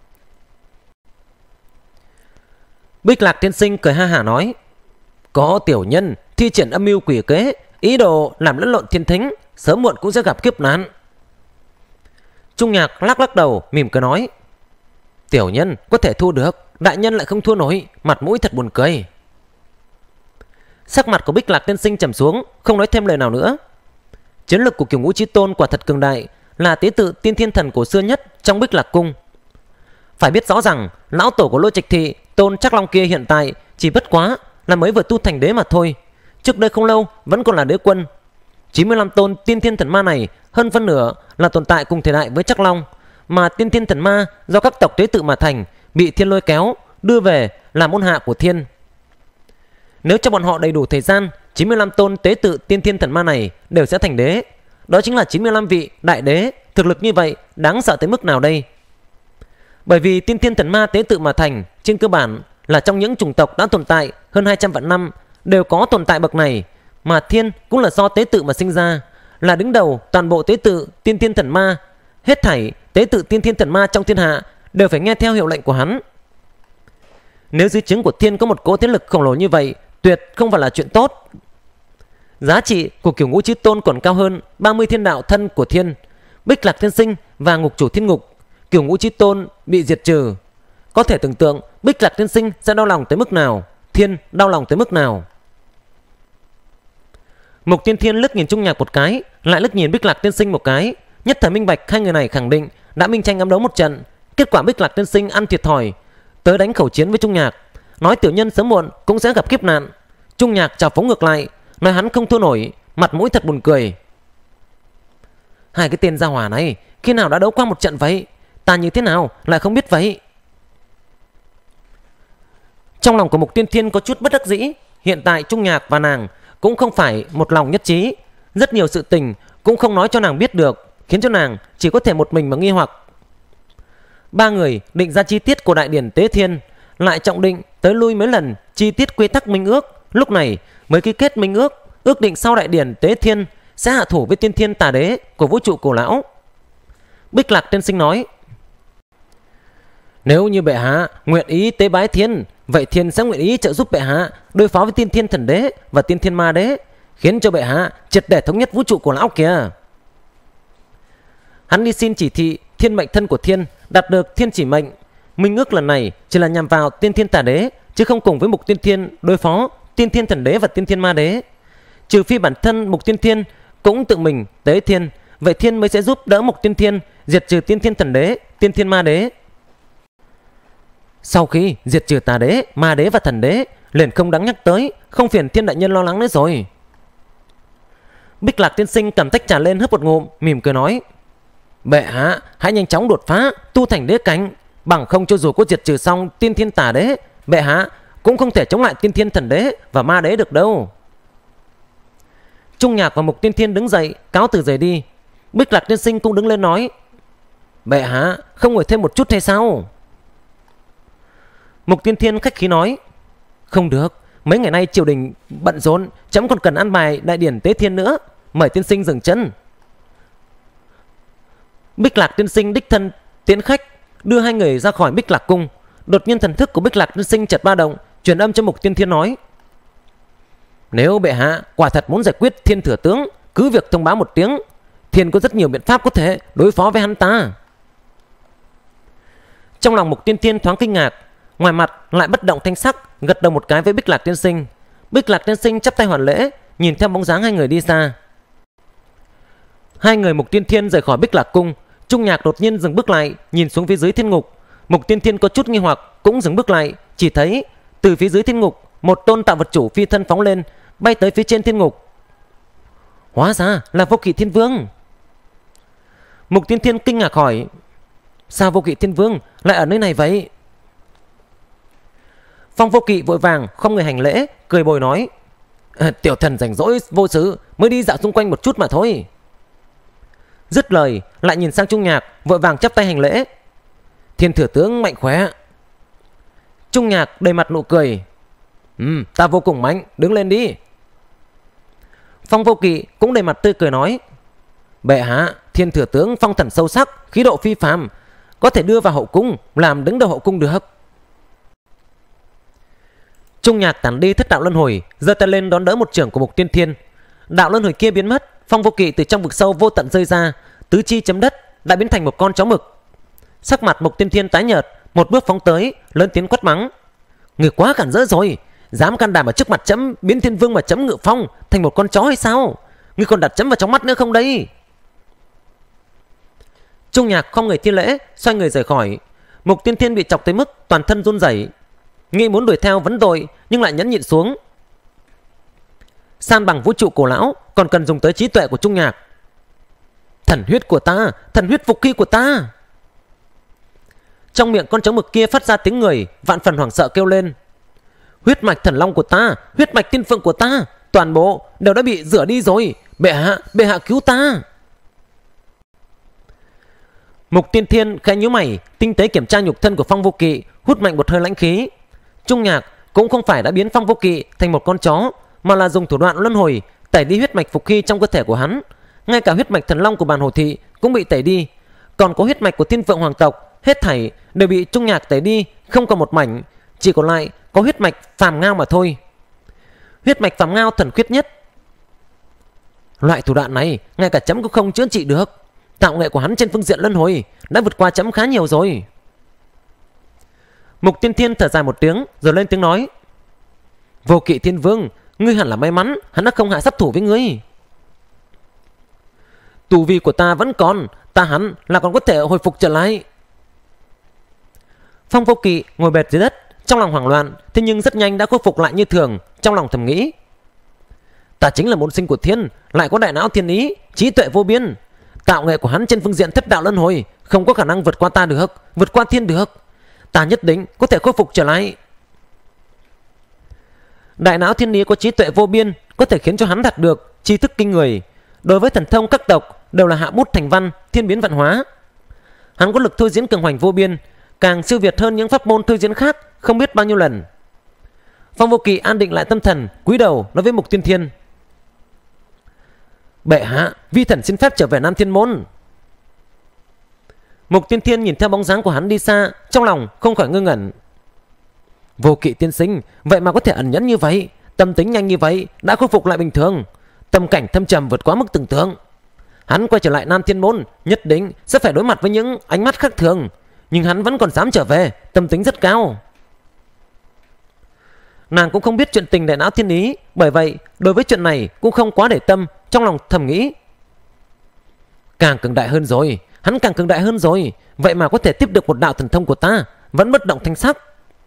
Bích Lạc Tiên Sinh cười ha hả nói: Có tiểu nhân thi triển âm mưu quỷ kế, ý đồ làm lẫn lộn thiên thính, sớm muộn cũng sẽ gặp kiếp nạn. Trung Nhạc lắc lắc đầu mỉm cười nói: Tiểu nhân có thể thua được, đại nhân lại không thua nổi, mặt mũi thật buồn cười. Sắc mặt của Bích Lạc Tiên Sinh trầm xuống, không nói thêm lời nào nữa. Chiến lực của Cửu Ngũ Chí Tôn quả thật cường đại, là tế tự tiên thiên thần cổ xưa nhất trong Bích Lạc Cung. Phải biết rõ rằng lão tổ của Lôi Trạch Thị Tôn Trắc Long kia hiện tại chỉ bất quá là mới vừa tu thành đế mà thôi. Trước đây không lâu vẫn còn là đế quân. 95 tôn tiên thiên thần ma này hơn phân nửa là tồn tại cùng thời đại với Trắc Long, mà tiên thiên thần ma do các tộc tế tự mà thành, bị thiên lôi kéo đưa về làm môn hạ của thiên. Nếu cho bọn họ đầy đủ thời gian, 95 tôn tế tự tiên thiên thần ma này đều sẽ thành đế. Đó chính là 95 vị đại đế. Thực lực như vậy đáng sợ tới mức nào đây? Bởi vì tiên thiên thần ma tế tự mà thành, trên cơ bản là trong những chủng tộc đã tồn tại hơn 200 vạn năm đều có tồn tại bậc này, mà thiên cũng là do tế tự mà sinh ra, là đứng đầu toàn bộ tế tự tiên thiên thần ma. Hết thảy tế tự tiên thiên thần ma trong thiên hạ đều phải nghe theo hiệu lệnh của hắn. Nếu dưới trướng của Thiên có một cỗ thế lực khổng lồ như vậy, tuyệt không phải là chuyện tốt. Giá trị của Kiểu Ngũ Chí Tôn còn cao hơn 30 thiên đạo thân của Thiên. Bích Lạc Tiên Sinh và Ngục Chủ Thiên Ngục, Kiểu Ngũ Chí Tôn bị diệt trừ. Có thể tưởng tượng Bích Lạc Tiên Sinh sẽ đau lòng tới mức nào, Thiên đau lòng tới mức nào. Mục Tiên Thiên liếc nhìn Trung Nhạc một cái, lại liếc nhìn Bích Lạc Tiên Sinh một cái, nhất thời minh bạch hai người này khẳng định đã minh tranh ám đấu một trận. Kết quả Bích Lạc Tiên Sinh ăn thiệt thòi, tới đánh khẩu chiến với Trung Nhạc, nói tiểu nhân sớm muộn cũng sẽ gặp kiếp nạn. Trung Nhạc chào phúng ngược lại, nói hắn không thua nổi, mặt mũi thật buồn cười. Hai cái tên gia hỏa này khi nào đã đấu qua một trận vậy? Ta như thế nào lại không biết vậy? Trong lòng của Mục Tiên Thiên có chút bất đắc dĩ. Hiện tại Trung Nhạc và nàng cũng không phải một lòng nhất trí, rất nhiều sự tình cũng không nói cho nàng biết được, khiến cho nàng chỉ có thể một mình mà nghi hoặc. Ba người định ra chi tiết của đại điển Tế Thiên, lại trọng định tới lui mấy lần chi tiết quy tắc minh ước, lúc này mới ký kết minh ước, ước định sau đại điển Tế Thiên sẽ hạ thủ với Tiên Thiên Tà Đế của vũ trụ cổ lão. Bích Lạc Tiên Sinh nói: nếu như bệ hạ nguyện ý tế bái Thiên, vậy Thiên sẽ nguyện ý trợ giúp bệ hạ đối phó với Tiên Thiên Thần Đế và Tiên Thiên Ma Đế, khiến cho bệ hạ triệt để thống nhất vũ trụ cổ lão kìa. Hắn đi xin chỉ thị thiên mệnh thân của Thiên, đạt được thiên chỉ mệnh. Minh ước lần này chỉ là nhằm vào Tiên Thiên Tà Đế, chứ không cùng với Mục Tiên Thiên đối phó Tiên Thiên Thần Đế và Tiên Thiên Ma Đế. Trừ phi bản thân Mục Tiên Thiên cũng tự mình tế Thiên, vậy Thiên mới sẽ giúp đỡ Mục Tiên Thiên diệt trừ Tiên Thiên Thần Đế, Tiên Thiên Ma Đế. Sau khi diệt trừ Tà Đế, Ma Đế và Thần Đế, liền không đáng nhắc tới, không phiền Thiên đại nhân lo lắng nữa rồi. Bích Lạc Tiên Sinh cầm tách trà lên hớp một ngụm, mỉm cười nói: bệ hạ hãy nhanh chóng đột phá tu thành đế cảnh, bằng không cho dù có diệt trừ xong Tiên Thiên Tà Đế, bệ hạ cũng không thể chống lại Tiên Thiên Thần Đế và Ma Đế được đâu. Trung Nhạc và Mục Tiên Thiên đứng dậy cáo từ rời đi. Bích Lạc Tiên Sinh cũng đứng lên nói: bệ hạ không ngồi thêm một chút hay sao? Mục Tiên Thiên khách khí nói: không được, mấy ngày nay triều đình bận rộn, chấm còn cần ăn bài đại điển Tế Thiên nữa, mời tiên sinh dừng chân. Bích Lạc Tiên Sinh đích thân tiễn khách, đưa hai người ra khỏi Bích Lạc Cung. Đột nhiên thần thức của Bích Lạc Tiên Sinh chợt ba động, truyền âm cho Mục Tiên Thiên nói: nếu bệ hạ quả thật muốn giải quyết Thiên thừa tướng, cứ việc thông báo một tiếng, Thiên có rất nhiều biện pháp có thể đối phó với hắn ta. Trong lòng Mục Tiên Thiên thoáng kinh ngạc, ngoài mặt lại bất động thanh sắc, gật đầu một cái với Bích Lạc Tiên Sinh. Bích Lạc Tiên Sinh chắp tay hoàn lễ, nhìn theo bóng dáng hai người đi xa. Hai người Mục Tiên Thiên rời khỏi Bích Lạc Cung. Trung Nhạc đột nhiên dừng bước lại, nhìn xuống phía dưới thiên ngục. Mục Tiên Thiên có chút nghi hoặc, cũng dừng bước lại, chỉ thấy từ phía dưới thiên ngục một tôn tạo vật chủ phi thân phóng lên, bay tới phía trên thiên ngục. Hóa ra là Vô Kỵ Thiên Vương. Mục Tiên Thiên kinh ngạc hỏi: sao Vô Kỵ Thiên Vương lại ở nơi này vậy? Phong Vô Kỵ vội vàng không người hành lễ, cười bồi nói: tiểu thần rảnh rỗi vô sự mới đi dạo xung quanh một chút mà thôi. Dứt lời lại nhìn sang Trung Nhạc, vội vàng chắp tay hành lễ: Thiên thừa tướng mạnh khỏe. Trung Nhạc đầy mặt nụ cười: ta vô cùng mạnh, đứng lên đi. Phong Vô Kỵ cũng đầy mặt tươi cười nói: bệ hạ, Thiên thừa tướng phong thần sâu sắc, khí độ phi phàm, có thể đưa vào hậu cung làm đứng đầu hậu cung được. Trung Nhạc tản đi thất đạo luân hồi, giơ tay lên đón đỡ một chưởng của Mục Tiên Thiên. Đạo luân hồi kia biến mất, Phong Vô Kỵ từ trong vực sâu vô tận rơi ra, tứ chi chấm đất, đã biến thành một con chó mực. Sắc mặt Mục Tiên Thiên tái nhợt, một bước phóng tới, lớn tiếng quát mắng: người quá cản rỡ rồi, dám can đảm ở trước mặt chấm biến Thiên Vương mà chấm ngự phong thành một con chó hay sao? Ngươi còn đặt chấm vào trong mắt nữa không đây? Trung Nhạc không người thi lễ, xoay người rời khỏi. Mục Tiên Thiên bị chọc tới mức toàn thân run rẩy, nghĩ muốn đuổi theo vấn tội nhưng lại nhẫn nhịn xuống. San bằng vũ trụ cổ lão còn cần dùng tới trí tuệ của Trung Nhạc. Thần huyết của ta, thần huyết phục khí của ta. Trong miệng con chó mực kia phát ra tiếng người, vạn phần hoảng sợ kêu lên: huyết mạch thần long của ta, huyết mạch tiên phượng của ta, toàn bộ đều đã bị rửa đi rồi. Bệ hạ cứu ta. Mục Tiên Thiên khẽ nhíu mày, tinh tế kiểm tra nhục thân của Phong Vô Kỵ, hút mạnh một hơi lãnh khí. Trung Nhạc cũng không phải đã biến Phong Vô Kỵ thành một con chó, mà là dùng thủ đoạn luân hồi tẩy đi huyết mạch phục khí trong cơ thể của hắn. Ngay cả huyết mạch thần long của Bàn Hồ Thị cũng bị tẩy đi, còn có huyết mạch của Thiên Phượng Hoàng tộc, hết thảy đều bị Trung Nhạc tẩy đi, không còn một mảnh. chỉ còn lại có huyết mạch phàm ngao mà thôi. Huyết mạch phàm ngao thuần khiết nhất. Loại thủ đoạn này ngay cả chấm cũng không chữa trị được. Tạo nghệ của hắn trên phương diện luân hồi đã vượt qua chấm khá nhiều rồi. Mục Tiên Thiên thở dài một tiếng rồi lên tiếng nói: Vô Kỵ Thiên Vương, ngươi hẳn là may mắn hắn đã không hạ sát thủ với ngươi. Tu vi của ta vẫn còn, ta hẳn là còn có thể hồi phục trở lại. Phong Vô Kỵ ngồi bệt dưới đất, trong lòng hoảng loạn, thế nhưng rất nhanh đã khôi phục lại như thường. Trong lòng thầm nghĩ: ta chính là môn sinh của thiên, lại có đại não thiên ý, trí tuệ vô biên. Tạo nghệ của hắn trên phương diện thất đạo luân hồi không có khả năng vượt qua ta được, vượt qua thiên được. Ta nhất định có thể khôi phục trở lại. Đại não thiên ý có trí tuệ vô biên, có thể khiến cho hắn đạt được tri thức kinh người. Đối với thần thông các tộc đều là hạ bút thành văn, thiên biến vạn hóa. Hắn có lực thôi diễn cường hoành vô biên, càng siêu việt hơn những pháp môn thôi diễn khác không biết bao nhiêu lần. Phong Vô Kỵ an định lại tâm thần, cúi đầu nói với Mục Tiên Thiên: Bệ hạ, vi thần xin phép trở về Nam Thiên Môn. Mục Tiên Thiên nhìn theo bóng dáng của hắn đi xa, trong lòng không khỏi ngơ ngẩn. Vô Kỵ tiên sinh vậy mà có thể ẩn nhẫn như vậy, tâm tính nhanh như vậy, đã khôi phục lại bình thường. Tâm cảnh thâm trầm vượt quá mức tưởng tượng. Hắn quay trở lại Nam Thiên Môn nhất định sẽ phải đối mặt với những ánh mắt khác thường, nhưng hắn vẫn còn dám trở về, tâm tính rất cao. Nàng cũng không biết chuyện tình đại não thiên ý, bởi vậy đối với chuyện này cũng không quá để tâm. Trong lòng thầm nghĩ: càng cường đại hơn rồi, hắn càng cường đại hơn rồi, vậy mà có thể tiếp được một đạo thần thông của ta, vẫn bất động thanh sắc.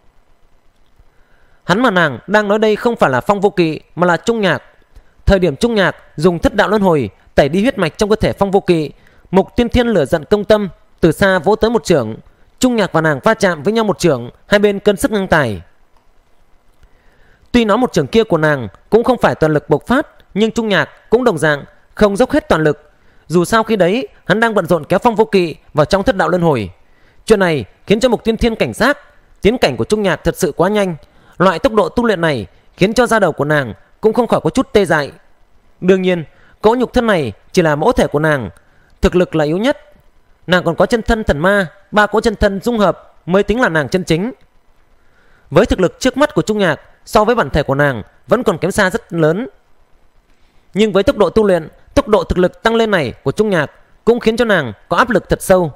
Hắn mà nàng đang nói đây không phải là Phong Vô Kỵ, mà là Trung Nhạc. Thời điểm Trung Nhạc dùng thất đạo luân hồi tẩy đi huyết mạch trong cơ thể Phong Vô Kỵ, Mục Tiên Thiên lửa giận công tâm, từ xa vỗ tới một chưởng. Trung Nhạc và nàng va chạm với nhau một chưởng, hai bên cân sức ngang tài. Tuy nói một chưởng kia của nàng cũng không phải toàn lực bộc phát, nhưng Trung Nhạc cũng đồng dạng không dốc hết toàn lực. Dù sao khi đấy hắn đang bận rộn kéo Phong Vô Kỵ vào trong thất đạo luân hồi. Chuyện này khiến cho Mục Tiên Thiên cảnh giác. Tiến cảnh của Trung Nhạc thật sự quá nhanh. Loại tốc độ tu luyện này khiến cho da đầu của nàng cũng không khỏi có chút tê dại. Đương nhiên cỗ nhục thân này chỉ là mẫu thể của nàng, thực lực là yếu nhất. Nàng còn có chân thân thần ma, 3 cỗ chân thân dung hợp mới tính là nàng chân chính. Với thực lực trước mắt của Trung Nhạc so với bản thể của nàng vẫn còn kém xa rất lớn. Nhưng với tốc độ tu luyện, tốc độ thực lực tăng lên này của Trung Nhạc cũng khiến cho nàng có áp lực thật sâu.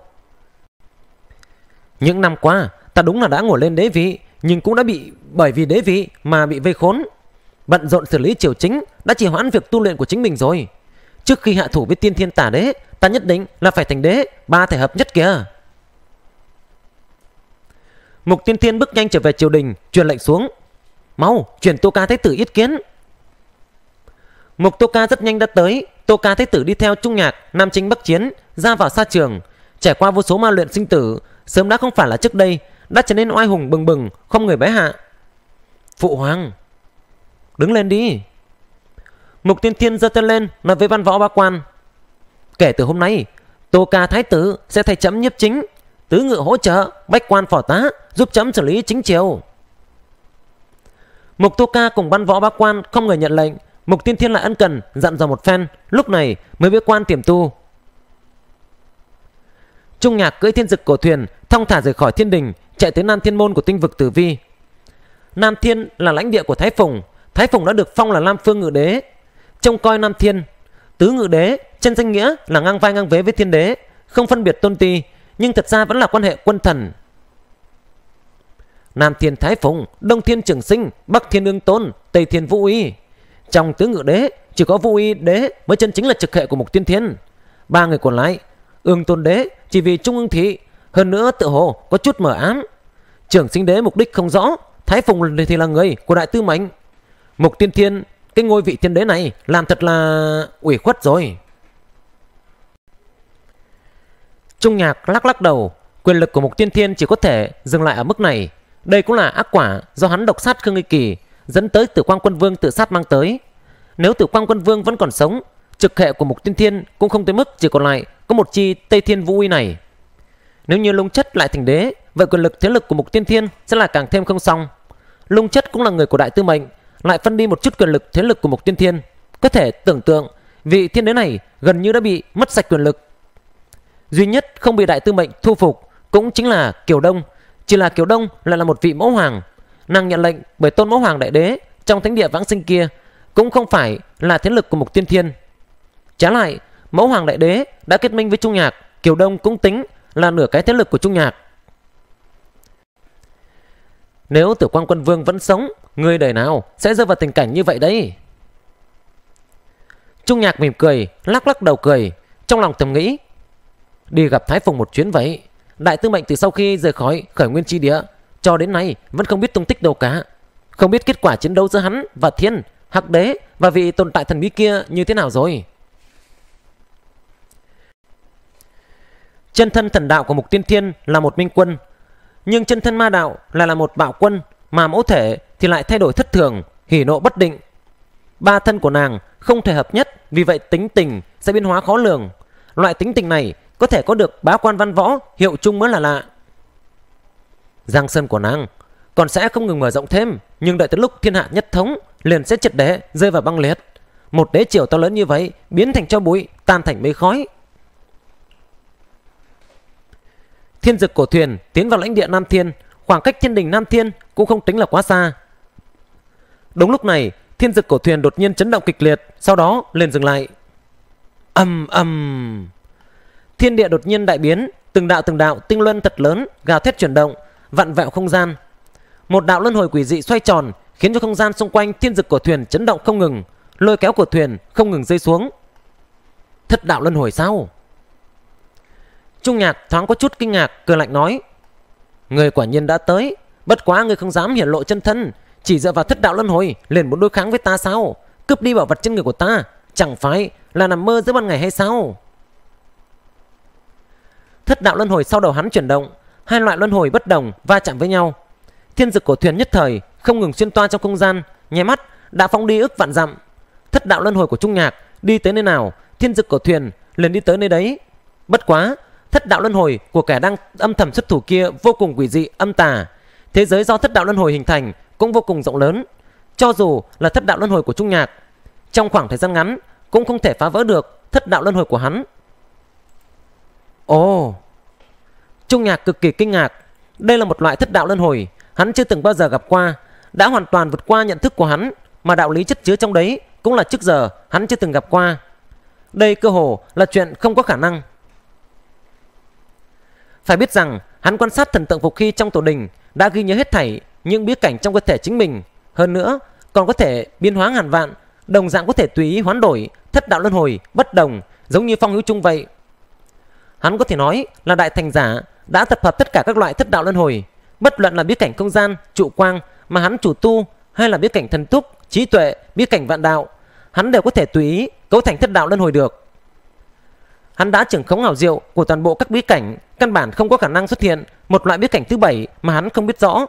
Những năm qua ta đúng là đã ngồi lên đế vị, nhưng cũng đã bị bởi vì đế vị mà bị vây khốn. Bận rộn xử lý triều chính đã trì hoãn việc tu luyện của chính mình rồi. Trước khi hạ thủ với Tiên Thiên Tả Đế, ta nhất định là phải thành đế, 3 thể hợp nhất kìa. Mục Tiên Thiên bước nhanh trở về triều đình, truyền lệnh xuống: mau chuyển Tô Ca Thái Tử yết kiến. Mục Tô Ca rất nhanh đã tới. Tô Ca Thái Tử đi theo Trung Nhạc nam chinh bắc chiến, ra vào xa trường, trải qua vô số ma luyện sinh tử, sớm đã không phải là trước đây, đã trở nên oai hùng bừng bừng, không người bái hạ. Phụ hoàng, đứng lên đi. Mục Tiên Thiên giơ tay lên nói với văn võ bá quan: kể từ hôm nay, Tô Ca Thái Tử sẽ thay chấm nhiếp chính, tứ ngự hỗ trợ, bách quan phò tá, giúp chấm xử lý chính triều. Mục Tô Ca cùng văn võ bá quan không người nhận lệnh. Mục Tiên Thiên lại ân cần dặn dò một phen, lúc này mới bế quan tiềm tu. Trung Nhạc cưỡi thiên dực cổ thuyền thong thả rời khỏi thiên đình, chạy tới Nam Thiên Môn của tinh vực Tử Vi. Nam Thiên là lãnh địa của Thái Phùng. Thái Phùng đã được phong là Lam Phương Ngự Đế, trông coi Nam Thiên. Tứ Ngự Đế trên danh nghĩa là ngang vai ngang vế với Thiên Đế, không phân biệt tôn ti, nhưng thật ra vẫn là quan hệ quân thần. Nam Thiên Thái Phùng, Đông Thiên Trường Sinh, Bắc Thiên Ương Tôn, Tây Thiên Vũ Uy. Trong Tứ Ngự Đế chỉ có Vũ Uy Đế mới chân chính là trực hệ của Mục Tiên Thiên. 3 người còn lại, Ương Tôn Đế chỉ vì Trung ương thị, hơn nữa tự hồ có chút mờ ám. Trường Sinh Đế mục đích không rõ, Thái Phùng thì là người của đại tư mệnh. Mục Tiên Thiên cái ngôi vị thiên đế này làm thật là ủy khuất rồi. Trung Nhạc lắc lắc đầu, quyền lực của Mục Tiên Thiên chỉ có thể dừng lại ở mức này. Đây cũng là ác quả do hắn độc sát Khương Nghi Kỳ, dẫn tới Tử Quang Quân Vương tự sát mang tới. Nếu Tử Quang Quân Vương vẫn còn sống, trực hệ của Mục Tiên Thiên cũng không tới mức chỉ còn lại có một chi Tây Thiên Vũ Uy này. Nếu như Lung Chất lại thành đế, vậy quyền lực thế lực của Mục Tiên Thiên sẽ là càng thêm không xong. Lung Chất cũng là người của đại tư mệnh, lại phân đi một chút quyền lực thế lực của Mục Tiên Thiên. Có thể tưởng tượng vị thiên đế này gần như đã bị mất sạch quyền lực. Duy nhất không bị đại tư mệnh thu phục cũng chính là Kiều Đông. Chỉ là Kiều Đông lại là một vị mẫu hoàng. nàng nhận lệnh bởi Tôn Mẫu Hoàng Đại Đế trong thánh địa vãng sinh kia cũng không phải là thế lực của Mục Tiên Thiên. Trái lại, Mẫu Hoàng Đại Đế đã kết minh với Trung Nhạc, Kiều Đông cũng tính là nửa cái thế lực của Trung Nhạc. Nếu Tử Quang Quân Vương vẫn sống, người đời nào sẽ rơi vào tình cảnh như vậy đấy? Trung Nhạc mỉm cười, lắc lắc đầu cười, trong lòng thầm nghĩ, đi gặp Thái Phùng một chuyến vậy. Đại tư mệnh từ sau khi rời khỏi Khởi Nguyên Chi Địa cho đến nay vẫn không biết tung tích đâu cả. Không biết kết quả chiến đấu giữa hắn và Thiên, Hắc Đế và vị tồn tại thần bí kia như thế nào rồi. Chân thân thần đạo của Mục Tiên Thiên là một minh quân, nhưng chân thân ma đạo lại là một bạo quân, mà mẫu thể thì lại thay đổi thất thường, hỉ nộ bất định. Ba thân của nàng không thể hợp nhất, vì vậy tính tình sẽ biến hóa khó lường. Loại tính tình này có thể có được bá quan văn võ hiệu chung mới là lạ. Giang sơn của nàng còn sẽ không ngừng mở rộng thêm, nhưng đợi tới lúc thiên hạ nhất thống liền sẽ triệt để rơi vào băng liệt. Một đế triều to lớn như vậy biến thành cho bụi, tan thành mây khói. Thiên Dực Cổ Thuyền tiến vào lãnh địa Nam Thiên, khoảng cách thiên đình Nam Thiên cũng không tính là quá xa. Đúng lúc này, Thiên Dực Cổ Thuyền đột nhiên chấn động kịch liệt, sau đó liền dừng lại. Ầm ầm. Thiên địa đột nhiên đại biến, từng đạo tinh luân thật lớn gào thét chuyển động, vặn vẹo không gian. Một đạo luân hồi quỷ dị xoay tròn, khiến cho không gian xung quanh Thiên Dực Cổ Thuyền chấn động không ngừng, lôi kéo cổ thuyền không ngừng rơi xuống. Thất đạo luân hồi sao? Trung Nhạc thoáng có chút kinh ngạc, cười lạnh nói, người quả nhiên đã tới, bất quá người không dám hiển lộ chân thân, chỉ dựa vào thất đạo luân hồi liền muốn đối kháng với ta sao? Cướp đi bảo vật trên người của ta, chẳng phải là nằm mơ giữa ban ngày hay sao? Thất đạo luân hồi sau đầu hắn chuyển động, hai loại luân hồi bất đồng va chạm với nhau. Thiên Dực Cổ Thuyền nhất thời không ngừng xuyên toa trong không gian, nháy mắt đã phóng đi ức vạn dặm. Thất đạo luân hồi của Trung Nhạc đi tới nơi nào, Thiên Dực Cổ Thuyền liền đi tới nơi đấy. Bất quá, thất đạo luân hồi của kẻ đang âm thầm xuất thủ kia vô cùng quỷ dị âm tà. Thế giới do thất đạo luân hồi hình thành cũng vô cùng rộng lớn. Cho dù là thất đạo luân hồi của Trung Nhạc, trong khoảng thời gian ngắn cũng không thể phá vỡ được thất đạo luân hồi của hắn. Ồ, Trung Nhạc cực kỳ kinh ngạc. Đây là một loại thất đạo luân hồi hắn chưa từng bao giờ gặp qua, đã hoàn toàn vượt qua nhận thức của hắn, mà đạo lý chất chứa trong đấy cũng là trước giờ hắn chưa từng gặp qua. Đây cơ hồ là chuyện không có khả năng. Phải biết rằng hắn quan sát thần tượng Phục Hy trong tổ đình đã ghi nhớ hết thảy những bí cảnh trong cơ thể chính mình, hơn nữa còn có thể biến hóa ngàn vạn, đồng dạng có thể tùy ý hoán đổi thất đạo luân hồi bất đồng, giống như Phong Hữu Trung vậy. Hắn có thể nói là đại thành giả đã tập hợp tất cả các loại thất đạo luân hồi, bất luận là bí cảnh không gian, trụ quang mà hắn chủ tu, hay là bí cảnh thần túc, trí tuệ, bí cảnh vạn đạo, hắn đều có thể tùy ý cấu thành thất đạo luân hồi được. Hắn đã trưởng khống hảo diệu của toàn bộ các bí cảnh, căn bản không có khả năng xuất hiện một loại bí cảnh thứ bảy mà hắn không biết rõ.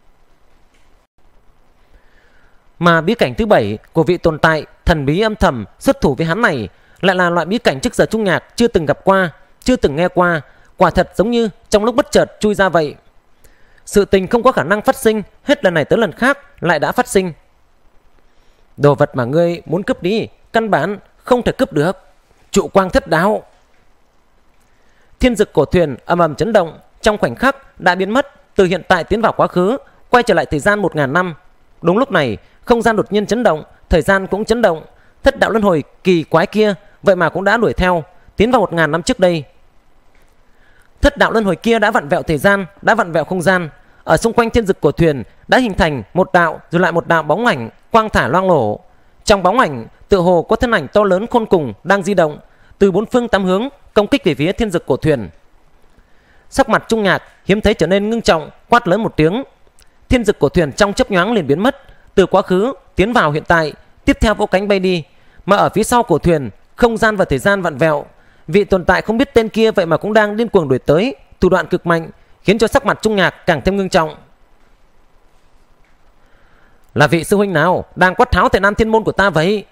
Mà bí cảnh thứ bảy của vị tồn tại thần bí âm thầm xuất thủ với hắn này lại là loại bí cảnh trước giờ Trung Nhạc chưa từng gặp qua, chưa từng nghe qua, quả thật giống như trong lúc bất chợt chui ra vậy. Sự tình không có khả năng phát sinh, hết lần này tới lần khác lại đã phát sinh. Đồ vật mà ngươi muốn cướp đi căn bản không thể cướp được. Trụ quang thất đạo. Thiên Dực Cổ Thuyền ầm ầm chấn động, trong khoảnh khắc đã biến mất, từ hiện tại tiến vào quá khứ, quay trở lại thời gian 1000 năm. Đúng lúc này, không gian đột nhiên chấn động, thời gian cũng chấn động. Thất đạo luân hồi kỳ quái kia vậy mà cũng đã đuổi theo, tiến vào 1000 năm trước đây. Thất đạo luân hồi kia đã vặn vẹo thời gian, đã vặn vẹo không gian. Ở xung quanh Thiên Dực Cổ Thuyền đã hình thành một đạo rồi lại một đạo bóng ảnh quang thả loang lổ. Trong bóng ảnh tựa hồ có thân ảnh to lớn khôn cùng đang di động, từ bốn phương tám hướng công kích về phía Thiên Dực Cổ Thuyền. Sắc mặt Trung Nhạc hiếm thấy trở nên ngưng trọng, quát lớn một tiếng. Thiên Dực Cổ Thuyền trong chớp nhoáng liền biến mất, từ quá khứ tiến vào hiện tại, tiếp theo vỗ cánh bay đi. Mà ở phía sau cổ thuyền, không gian và thời gian vặn vẹo. Vị tồn tại không biết tên kia vậy mà cũng đang điên cuồng đuổi tới, thủ đoạn cực mạnh, khiến cho sắc mặt Trung Nhạc càng thêm ngưng trọng. Là vị sư huynh nào đang quát tháo tại Nam Thiên Môn của ta vậy?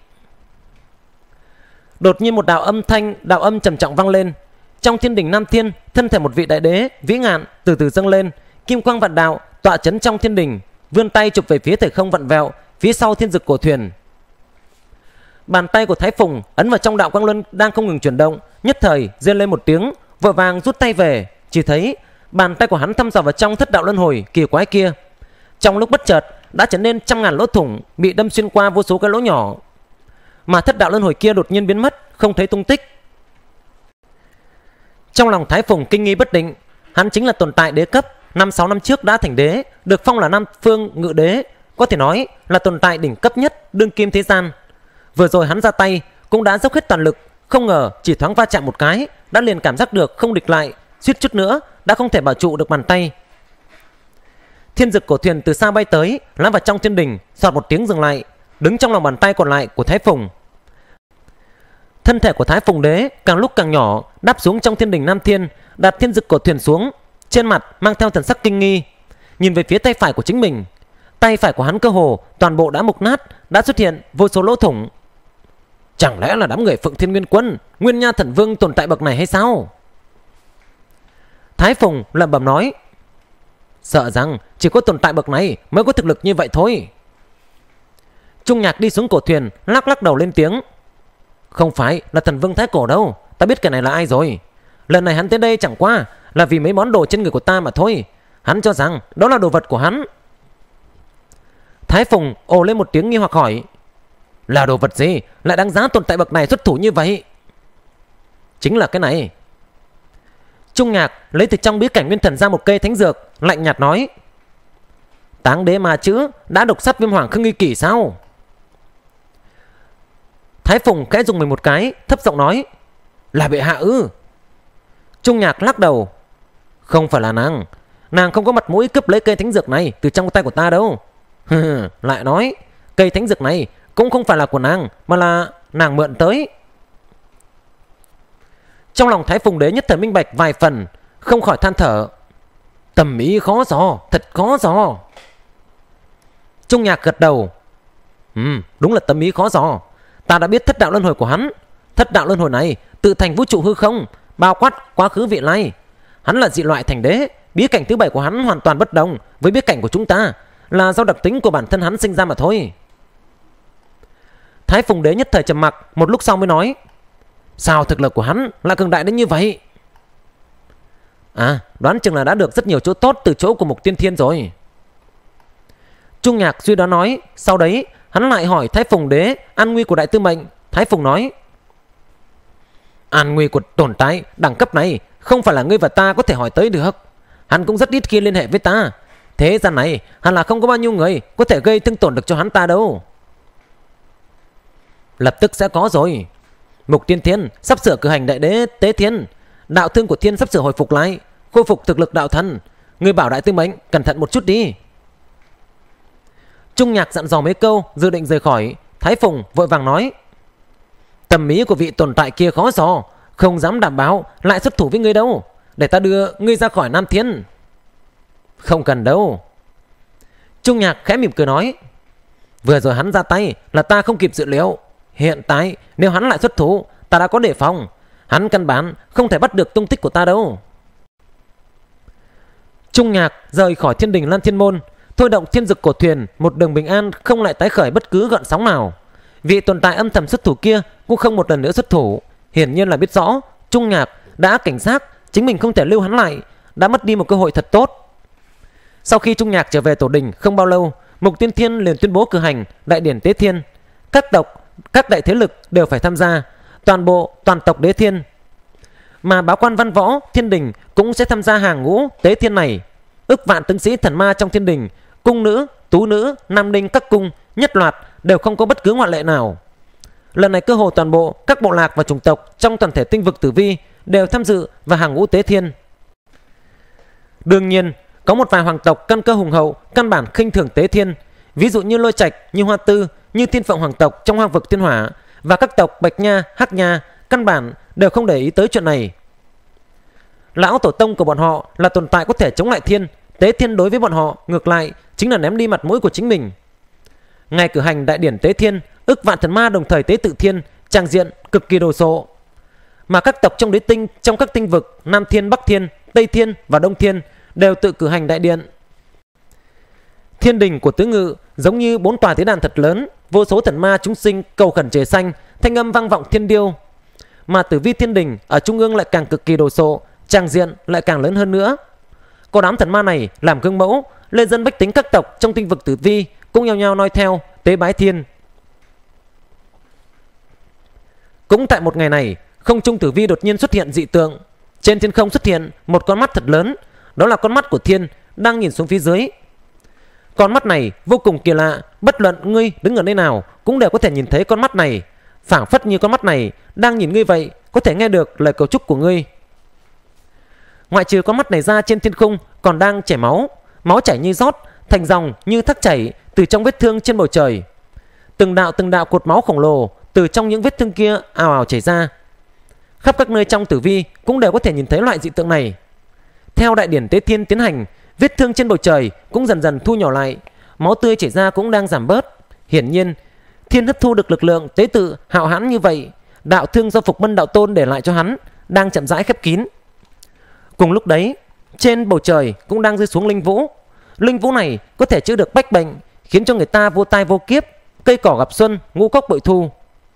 Đột nhiên một đạo âm trầm trọng vang lên. Trong thiên đình Nam Thiên, thân thể một vị đại đế vĩ ngạn từ từ dâng lên, kim quang vạn đạo tọa chấn trong thiên đình, vươn tay chụp về phía thời không vặn vẹo phía sau Thiên Dực Cổ Thuyền. Bàn tay của Thái Phùng ấn vào trong đạo quang luân đang không ngừng chuyển động, nhất thời rên lên một tiếng, vội vàng rút tay về. Chỉ thấy bàn tay của hắn thăm dò vào trong thất đạo luân hồi kỳ quái kia. trong lúc bất chợt đã trở nên trăm ngàn lỗ thủng, bị đâm xuyên qua vô số cái lỗ nhỏ. Mà thất đạo luân hồi kia đột nhiên biến mất, không thấy tung tích. Trong lòng Thái Phùng kinh nghi bất định. Hắn chính là tồn tại đế cấp, 5-6 năm trước đã thành đế, được phong là Nam Phương Ngự Đế, có thể nói là tồn tại đỉnh cấp nhất đương kim thế gian. Vừa rồi hắn ra tay cũng đã dốc hết toàn lực, không ngờ chỉ thoáng va chạm một cái đã liền cảm giác được không địch lại, suýt chút nữa đã không thể bảo trụ được bàn tay. Thiên dực cổ thuyền từ xa bay tới, lái vào trong thiên đình, xoạt một tiếng dừng lại, đứng trong lòng bàn tay còn lại của Thái Phùng. Thân thể của Thái Phùng đế càng lúc càng nhỏ, đáp xuống trong thiên đình Nam Thiên, đặt thiên dực cổ thuyền xuống, trên mặt mang theo thần sắc kinh nghi, nhìn về phía tay phải của chính mình. Tay phải của hắn cơ hồ toàn bộ đã mục nát, đã xuất hiện vô số lỗ thủng. Chẳng lẽ là đám người Phượng Thiên Nguyên Quân, Nguyên Nha Thần Vương tồn tại bậc này hay sao? Thái Phùng lẩm bẩm nói, sợ rằng chỉ có tồn tại bậc này mới có thực lực như vậy thôi. Trung Nhạc đi xuống cổ thuyền, lắc lắc đầu lên tiếng, không phải là Thần Vương Thái Cổ đâu, ta biết cái này là ai rồi. Lần này hắn tới đây chẳng qua là vì mấy món đồ trên người của ta mà thôi. Hắn cho rằng đó là đồ vật của hắn. Thái Phùng ồ lên một tiếng nghi hoặc hỏi, là đồ vật gì lại đáng giá tồn tại bậc này xuất thủ như vậy? Chính là cái này. Trung Nhạc lấy từ trong bí cảnh nguyên thần ra một cây thánh dược, lạnh nhạt nói, Táng Đế Ma chữ đã độc sát Viêm Hoàng Khương Nghi Kỷ sao? Thái Phùng khẽ dùng mình một cái, thấp giọng nói, là bệ hạ ư? Trung Nhạc lắc đầu, không phải là nàng. Nàng không có mặt mũi cướp lấy cây thánh dược này từ trong tay của ta đâu. Lại nói, cây thánh dược này cũng không phải là của nàng, mà là nàng mượn tới. Trong lòng Thái Phùng đế nhất thời minh bạch vài phần, không khỏi than thở, tầm ý khó dò, thật khó dò. Trung Nhạc gật đầu, đúng là tầm ý khó dò. Ta đã biết thất đạo luân hồi của hắn. Thất đạo luân hồi này tự thành vũ trụ hư không, bao quát quá khứ vị lai. Hắn là dị loại thành đế, bí cảnh thứ 7 của hắn hoàn toàn bất đồng với bí cảnh của chúng ta, là do đặc tính của bản thân hắn sinh ra mà thôi. Thái Phùng đế nhất thời trầm mặc, một lúc sau mới nói, sao thực lực của hắn lại cường đại đến như vậy? À, đoán chừng là đã được rất nhiều chỗ tốt từ chỗ của Mục Tiên Thiên rồi. Trung Nhạc suy đoán nói. Sau đấy hắn lại hỏi Thái Phùng đế an nguy của đại tư mệnh. Thái Phùng nói, an nguy của tồn tại đẳng cấp này không phải là ngươi và ta có thể hỏi tới được. Hắn cũng rất ít khi liên hệ với ta. Thế gian này hẳn là không có bao nhiêu người có thể gây thương tổn được cho hắn ta đâu. Lập tức sẽ có rồi. Mục Tiên Thiên sắp sửa cử hành đại đế tế thiên, đạo thương của thiên sắp sửa hồi phục lại, khôi phục thực lực đạo thần. Ngươi bảo đại tư mệnh cẩn thận một chút đi. Trung Nhạc dặn dò mấy câu dự định rời khỏi. Thái Phùng vội vàng nói, tầm ý của vị tồn tại kia khó dò, không dám đảm bảo lại xuất thủ với ngươi đâu. Để ta đưa ngươi ra khỏi Nam Thiên. Không cần đâu. Trung Nhạc khẽ mỉm cười nói, vừa rồi hắn ra tay là ta không kịp dự liệu. Hiện tại nếu hắn lại xuất thủ, ta đã có đề phòng. Hắn căn bản không thể bắt được tung tích của ta đâu. Trung Nhạc rời khỏi thiên đình Lan Thiên Môn, thôi động thiên dực cổ thuyền, một đường bình an, không lại tái khởi bất cứ gợn sóng nào. Vị tồn tại âm thầm xuất thủ kia cũng không một lần nữa xuất thủ, hiển nhiên là biết rõ Trung Nhạc đã cảnh giác chính mình không thể lưu hắn lại, đã mất đi một cơ hội thật tốt. Sau khi Trung Nhạc trở về tổ đình không bao lâu, Mục Tiên Thiên liền tuyên bố cử hành đại điển tế thiên. Các tộc, các đại thế lực đều phải tham gia, toàn tộc đế thiên. Mà báo quan văn võ thiên đình cũng sẽ tham gia hàng ngũ tế thiên này. Ức vạn tướng sĩ thần ma trong thiên đình, cung nữ, tú nữ, nam ninh các cung nhất loạt đều không có bất cứ ngoại lệ nào. Lần này cơ hồ toàn bộ các bộ lạc và chủng tộc trong toàn thể tinh vực tử vi đều tham dự vào hàng ngũ tế thiên. Đương nhiên có một vài hoàng tộc căn cơ hùng hậu căn bản khinh thường tế thiên, ví dụ như Lôi Trạch, như Hoa Tư, như Thiên Phượng hoàng tộc trong Hoang vực Thiên Hỏa, và các tộc Bạch Nha, Hắc Nha căn bản đều không để ý tới chuyện này. Lão tổ tông của bọn họ là tồn tại có thể chống lại thiên, tế thiên đối với bọn họ ngược lại chính là ném đi mặt mũi của chính mình. Ngày cử hành đại điển tế thiên, ức vạn thần ma đồng thời tế tự thiên, trang diện cực kỳ đồ sộ. Mà các tộc trong đế tinh, trong các tinh vực Nam Thiên, Bắc Thiên, Tây Thiên và Đông Thiên đều tự cử hành đại điện. Thiên đình của tứ ngự giống như 4 tòa tế đàn thật lớn, vô số thần ma chúng sinh cầu khẩn trời xanh, thanh âm vang vọng thiên điêu. Mà tử vi thiên đình ở trung ương lại càng cực kỳ đồ sộ, trang diện lại càng lớn hơn nữa. Có đám thần ma này làm gương mẫu, lê dân bách tính các tộc trong tinh vực tử vi cũng nhao nhao noi theo tế bái Thiên. Cũng tại một ngày này, không trung tử vi đột nhiên xuất hiện dị tượng. Trên thiên không xuất hiện một con mắt thật lớn, đó là con mắt của Thiên đang nhìn xuống phía dưới. Con mắt này vô cùng kỳ lạ, bất luận ngươi đứng ở nơi nào cũng đều có thể nhìn thấy con mắt này, phảng phất như con mắt này đang nhìn ngươi vậy, có thể nghe được lời cầu chúc của ngươi. Ngoại trừ con mắt này ra, trên thiên không còn đang chảy máu, máu chảy như rót thành dòng như thác chảy từ trong vết thương trên bầu trời. Từng đạo cột máu khổng lồ từ trong những vết thương kia ào ào chảy ra. Khắp các nơi trong tử vi cũng đều có thể nhìn thấy loại dị tượng này. Theo đại điển tế thiên tiến hành, vết thương trên bầu trời cũng dần dần thu nhỏ lại, máu tươi chảy ra cũng đang giảm bớt. Hiển nhiên, Thiên hấp thu được lực lượng tế tự hạo hãn như vậy, đạo thương do Phục Mân Đạo Tôn để lại cho hắn đang chậm rãi khép kín. Cùng lúc đấy, trên bầu trời cũng đang rơi xuống linh vũ. Linh vũ này có thể chữa được bách bệnh, khiến cho người ta vô tai vô kiếp, cây cỏ gặp xuân, ngũ cốc bội thu.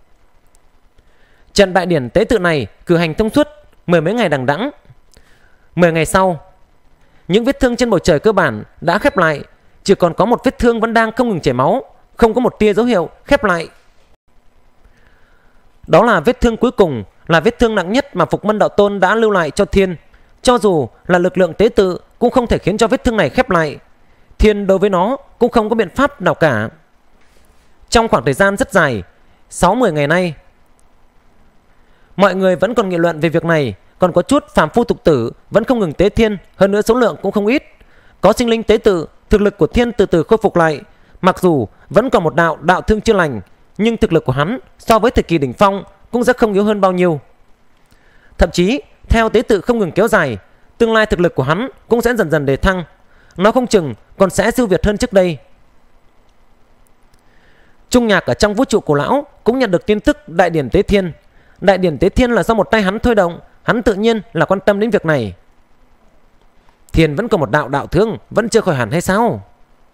Trận đại điển tế tự này cử hành thông suốt 10 mấy ngày đằng đẵng. 10 ngày sau, những vết thương trên bầu trời cơ bản đã khép lại, chỉ còn có một vết thương vẫn đang không ngừng chảy máu, không có một tia dấu hiệu khép lại. Đó là vết thương cuối cùng, là vết thương nặng nhất mà Phục Mân Đạo Tôn đã lưu lại cho Thiên. Cho dù là lực lượng tế tự cũng không thể khiến cho vết thương này khép lại. Thiên đối với nó cũng không có biện pháp nào cả. Trong khoảng thời gian rất dài, 6-10 ngày nay, mọi người vẫn còn nghị luận về việc này. Còn có chút phàm phu tục tử vẫn không ngừng tế Thiên, hơn nữa số lượng cũng không ít. Có sinh linh tế tự, thực lực của Thiên từ từ khôi phục lại. Mặc dù vẫn còn một đạo thương chưa lành, nhưng thực lực của hắn so với thời kỳ đỉnh phong cũng rất không yếu hơn bao nhiêu. Thậm chí theo tế tự không ngừng kéo dài, tương lai thực lực của hắn cũng sẽ dần dần đề thăng, nó không chừng còn sẽ siêu việt hơn trước đây. Trung Nhạc ở trong vũ trụ cổ lão cũng nhận được tin tức đại điển tế Thiên. Đại điển tế Thiên là do một tay hắn thôi động, hắn tự nhiên là quan tâm đến việc này. Thiên vẫn còn một đạo thương, vẫn chưa khỏi hẳn hay sao?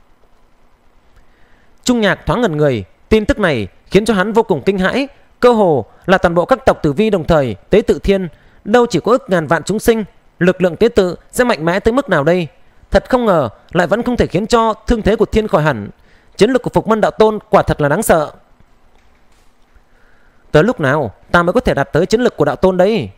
Trung Nhạc thoáng ngẩn người, tin tức này khiến cho hắn vô cùng kinh hãi. Cơ hồ là toàn bộ các tộc tử vi đồng thời tế tự Thiên, đâu chỉ có ức ngàn vạn chúng sinh, lực lượng tế tự sẽ mạnh mẽ tới mức nào đây? Thật không ngờ lại vẫn không thể khiến cho thương thế của Thiên khỏi hẳn. Chiến lực của Phục Mân Đạo Tôn quả thật là đáng sợ. Tới lúc nào ta mới có thể đạt tới chiến lực của Đạo Tôn đấy?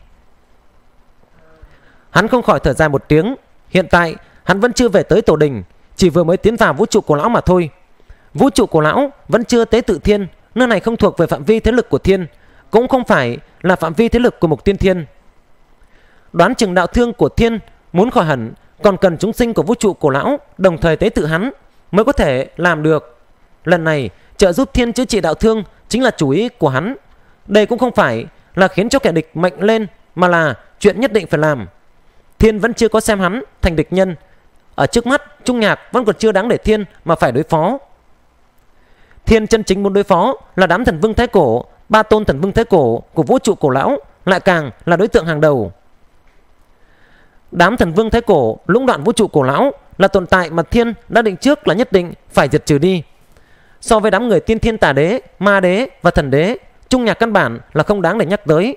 Hắn không khỏi thở dài một tiếng. Hiện tại hắn vẫn chưa về tới tổ đình, chỉ vừa mới tiến vào vũ trụ cổ lão mà thôi. Vũ trụ cổ lão vẫn chưa tế tự Thiên, nơi này không thuộc về phạm vi thế lực của Thiên, cũng không phải là phạm vi thế lực của Mục Tiên Thiên. Đoán chừng đạo thương của Thiên muốn khỏi hẳn còn cần chúng sinh của vũ trụ cổ lão đồng thời tế tự hắn mới có thể làm được. Lần này trợ giúp Thiên chữa trị đạo thương chính là chủ ý của hắn. Đây cũng không phải là khiến cho kẻ địch mạnh lên, mà là chuyện nhất định phải làm. Thiên vẫn chưa có xem hắn thành địch nhân. Ở trước mắt Trung Nhạc vẫn còn chưa đáng để Thiên mà phải đối phó. Thiên chân chính muốn đối phó là đám thần vương thái cổ, 3 tôn thần vương thái cổ của vũ trụ cổ lão, lại càng là đối tượng hàng đầu. Đám thần vương thái cổ lũng đoạn vũ trụ cổ lão là tồn tại mà Thiên đã định trước là nhất định phải diệt trừ đi. So với đám người tiên thiên tà đế, ma đế và thần đế, Trung Nhạc căn bản là không đáng để nhắc tới.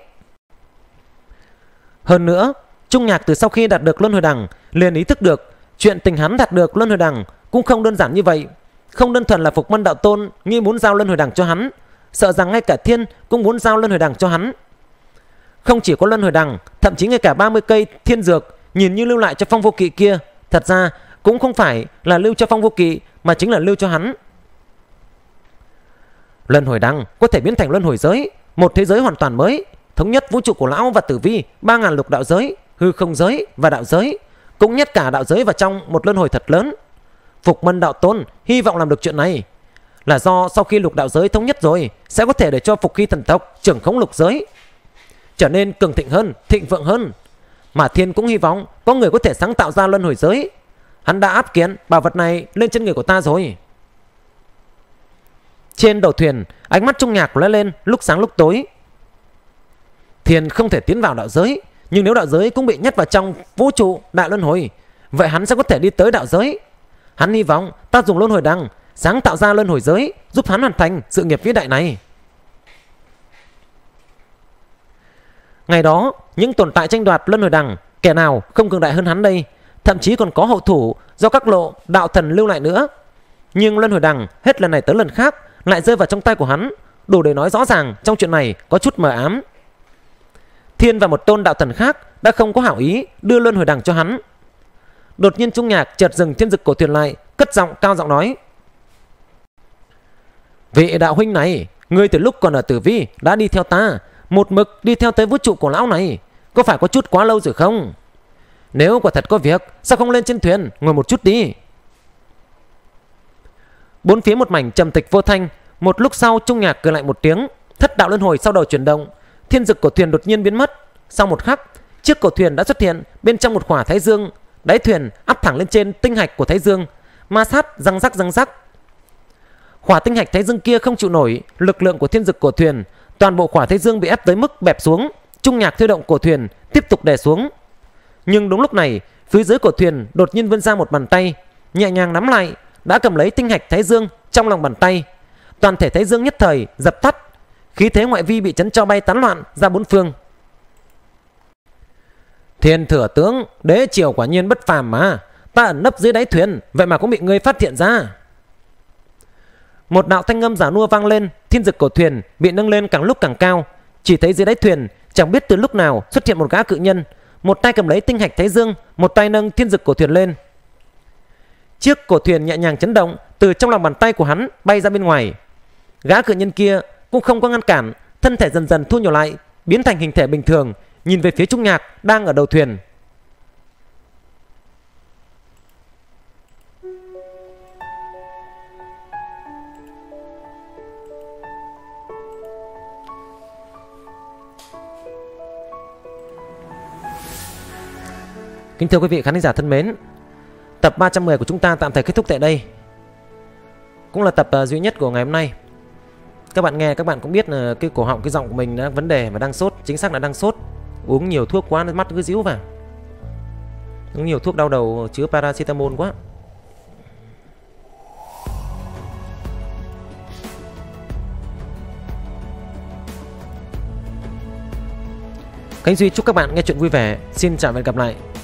Hơn nữa, Trung Nhạc từ sau khi đạt được luân hồi đằng liền ý thức được chuyện tình hắn đạt được luân hồi đằng cũng không đơn giản như vậy. Không đơn thuần là Phục Mân Đạo Tôn nghĩ muốn giao luân hồi đằng cho hắn, sợ rằng ngay cả Thiên cũng muốn giao luân hồi đằng cho hắn. Không chỉ có luân hồi đằng, thậm chí ngay cả 30 cây thiên dược nhìn như lưu lại cho Phong Vô Kỵ kia, thật ra cũng không phải là lưu cho Phong Vô Kỵ, mà chính là lưu cho hắn. Luân hồi đằng có thể biến thành luân hồi giới, một thế giới hoàn toàn mới, thống nhất vũ trụ cổ lão và tử vi, 3000 lục đạo giới, hư không giới và đạo giới, cũng nhét cả đạo giới vào trong một luân hồi thật lớn. Phục Mân Đạo Tôn hy vọng làm được chuyện này là do sau khi lục đạo giới thống nhất rồi, sẽ có thể để cho Phục Hy thần tộc trưởng khống lục giới, trở nên cường thịnh hơn, thịnh vượng hơn. Mà Thiên cũng hy vọng có người có thể sáng tạo ra luân hồi giới. Hắn đã áp kiện bảo vật này lên trên người của ta rồi. Trên đầu thuyền, ánh mắt Trung Nhạc lóe lên lúc sáng lúc tối. Thiên không thể tiến vào đạo giới, nhưng nếu đạo giới cũng bị nhét vào trong vũ trụ đại luân hồi, vậy hắn sẽ có thể đi tới đạo giới. Hắn hy vọng ta dùng luân hồi đằng sáng tạo ra luân hồi giới, giúp hắn hoàn thành sự nghiệp vĩ đại này. Ngày đó, những tồn tại tranh đoạt luân hồi đằng, kẻ nào không cường đại hơn hắn đây? Thậm chí còn có hậu thủ do các lộ đạo thần lưu lại nữa. Nhưng luân hồi đằng hết lần này tới lần khác lại rơi vào trong tay của hắn, đủ để nói rõ ràng trong chuyện này có chút mờ ám. Thiên và một tôn đạo thần khác đã không có hảo ý đưa luân hồi đằng cho hắn. Đột nhiên Trung Nhạc chợt dừng thiên dực cổ thuyền lại, cất giọng cao giọng nói: vị đạo huynh này, ngươi từ lúc còn ở Tử Vi đã đi theo ta, một mực đi theo tới vũ trụ của lão này, có phải có chút quá lâu rồi không? Nếu quả thật có việc, sao không lên trên thuyền ngồi một chút đi? Bốn phía một mảnh trầm tịch vô thanh. Một lúc sau Trung Nhạc cười lạnh một tiếng, thất đạo luân hồi sau đầu chuyển động, thiên dực cổ thuyền đột nhiên biến mất. Sau một khắc, chiếc cổ thuyền đã xuất hiện bên trong một khỏa thái dương, đáy thuyền áp thẳng lên trên tinh hạch của thái dương, ma sát răng rắc răng rắc. Khỏa tinh hạch thái dương kia không chịu nổi lực lượng của thiên dực cổ thuyền, toàn bộ khỏa thái dương bị ép tới mức bẹp xuống. Trung Nhạc thôi động cổ thuyền tiếp tục đè xuống. Nhưng đúng lúc này, phía dưới cổ thuyền đột nhiên vươn ra một bàn tay, nhẹ nhàng nắm lại, đã cầm lấy tinh hạch thái dương trong lòng bàn tay. Toàn thể thái dương nhất thời dập tắt, khí thế ngoại vi bị chấn cho bay tán loạn ra bốn phương. Thiên thừa tướng, đế triều quả nhiên bất phàm mà, ta ẩn nấp dưới đáy thuyền, vậy mà cũng bị ngươi phát hiện ra. Một đạo thanh âm giả nua vang lên, thiên dực cổ thuyền bị nâng lên càng lúc càng cao. Chỉ thấy dưới đáy thuyền chẳng biết từ lúc nào xuất hiện một gã cự nhân, một tay cầm lấy tinh hạch thái dương, một tay nâng thiên dực cổ thuyền lên. Chiếc cổ thuyền nhẹ nhàng chấn động, từ trong lòng bàn tay của hắn bay ra bên ngoài. Gã cự nhân kia cũng không có ngăn cản, thân thể dần dần thu nhỏ lại, biến thành hình thể bình thường, nhìn về phía Trung Nhạc đang ở đầu thuyền. Kính thưa quý vị khán giả thân mến, tập 310 của chúng ta tạm thời kết thúc tại đây. Cũng là tập duy nhất của ngày hôm nay. Các bạn nghe các bạn cũng biết là cái cổ họng, cái giọng của mình đã vấn đề mà đang sốt, chính xác là đang sốt. Uống nhiều thuốc quá mắt cứ díu vào. Uống nhiều thuốc đau đầu chứa paracetamol quá. Khánh Duy chúc các bạn nghe chuyện vui vẻ. Xin chào và hẹn gặp lại.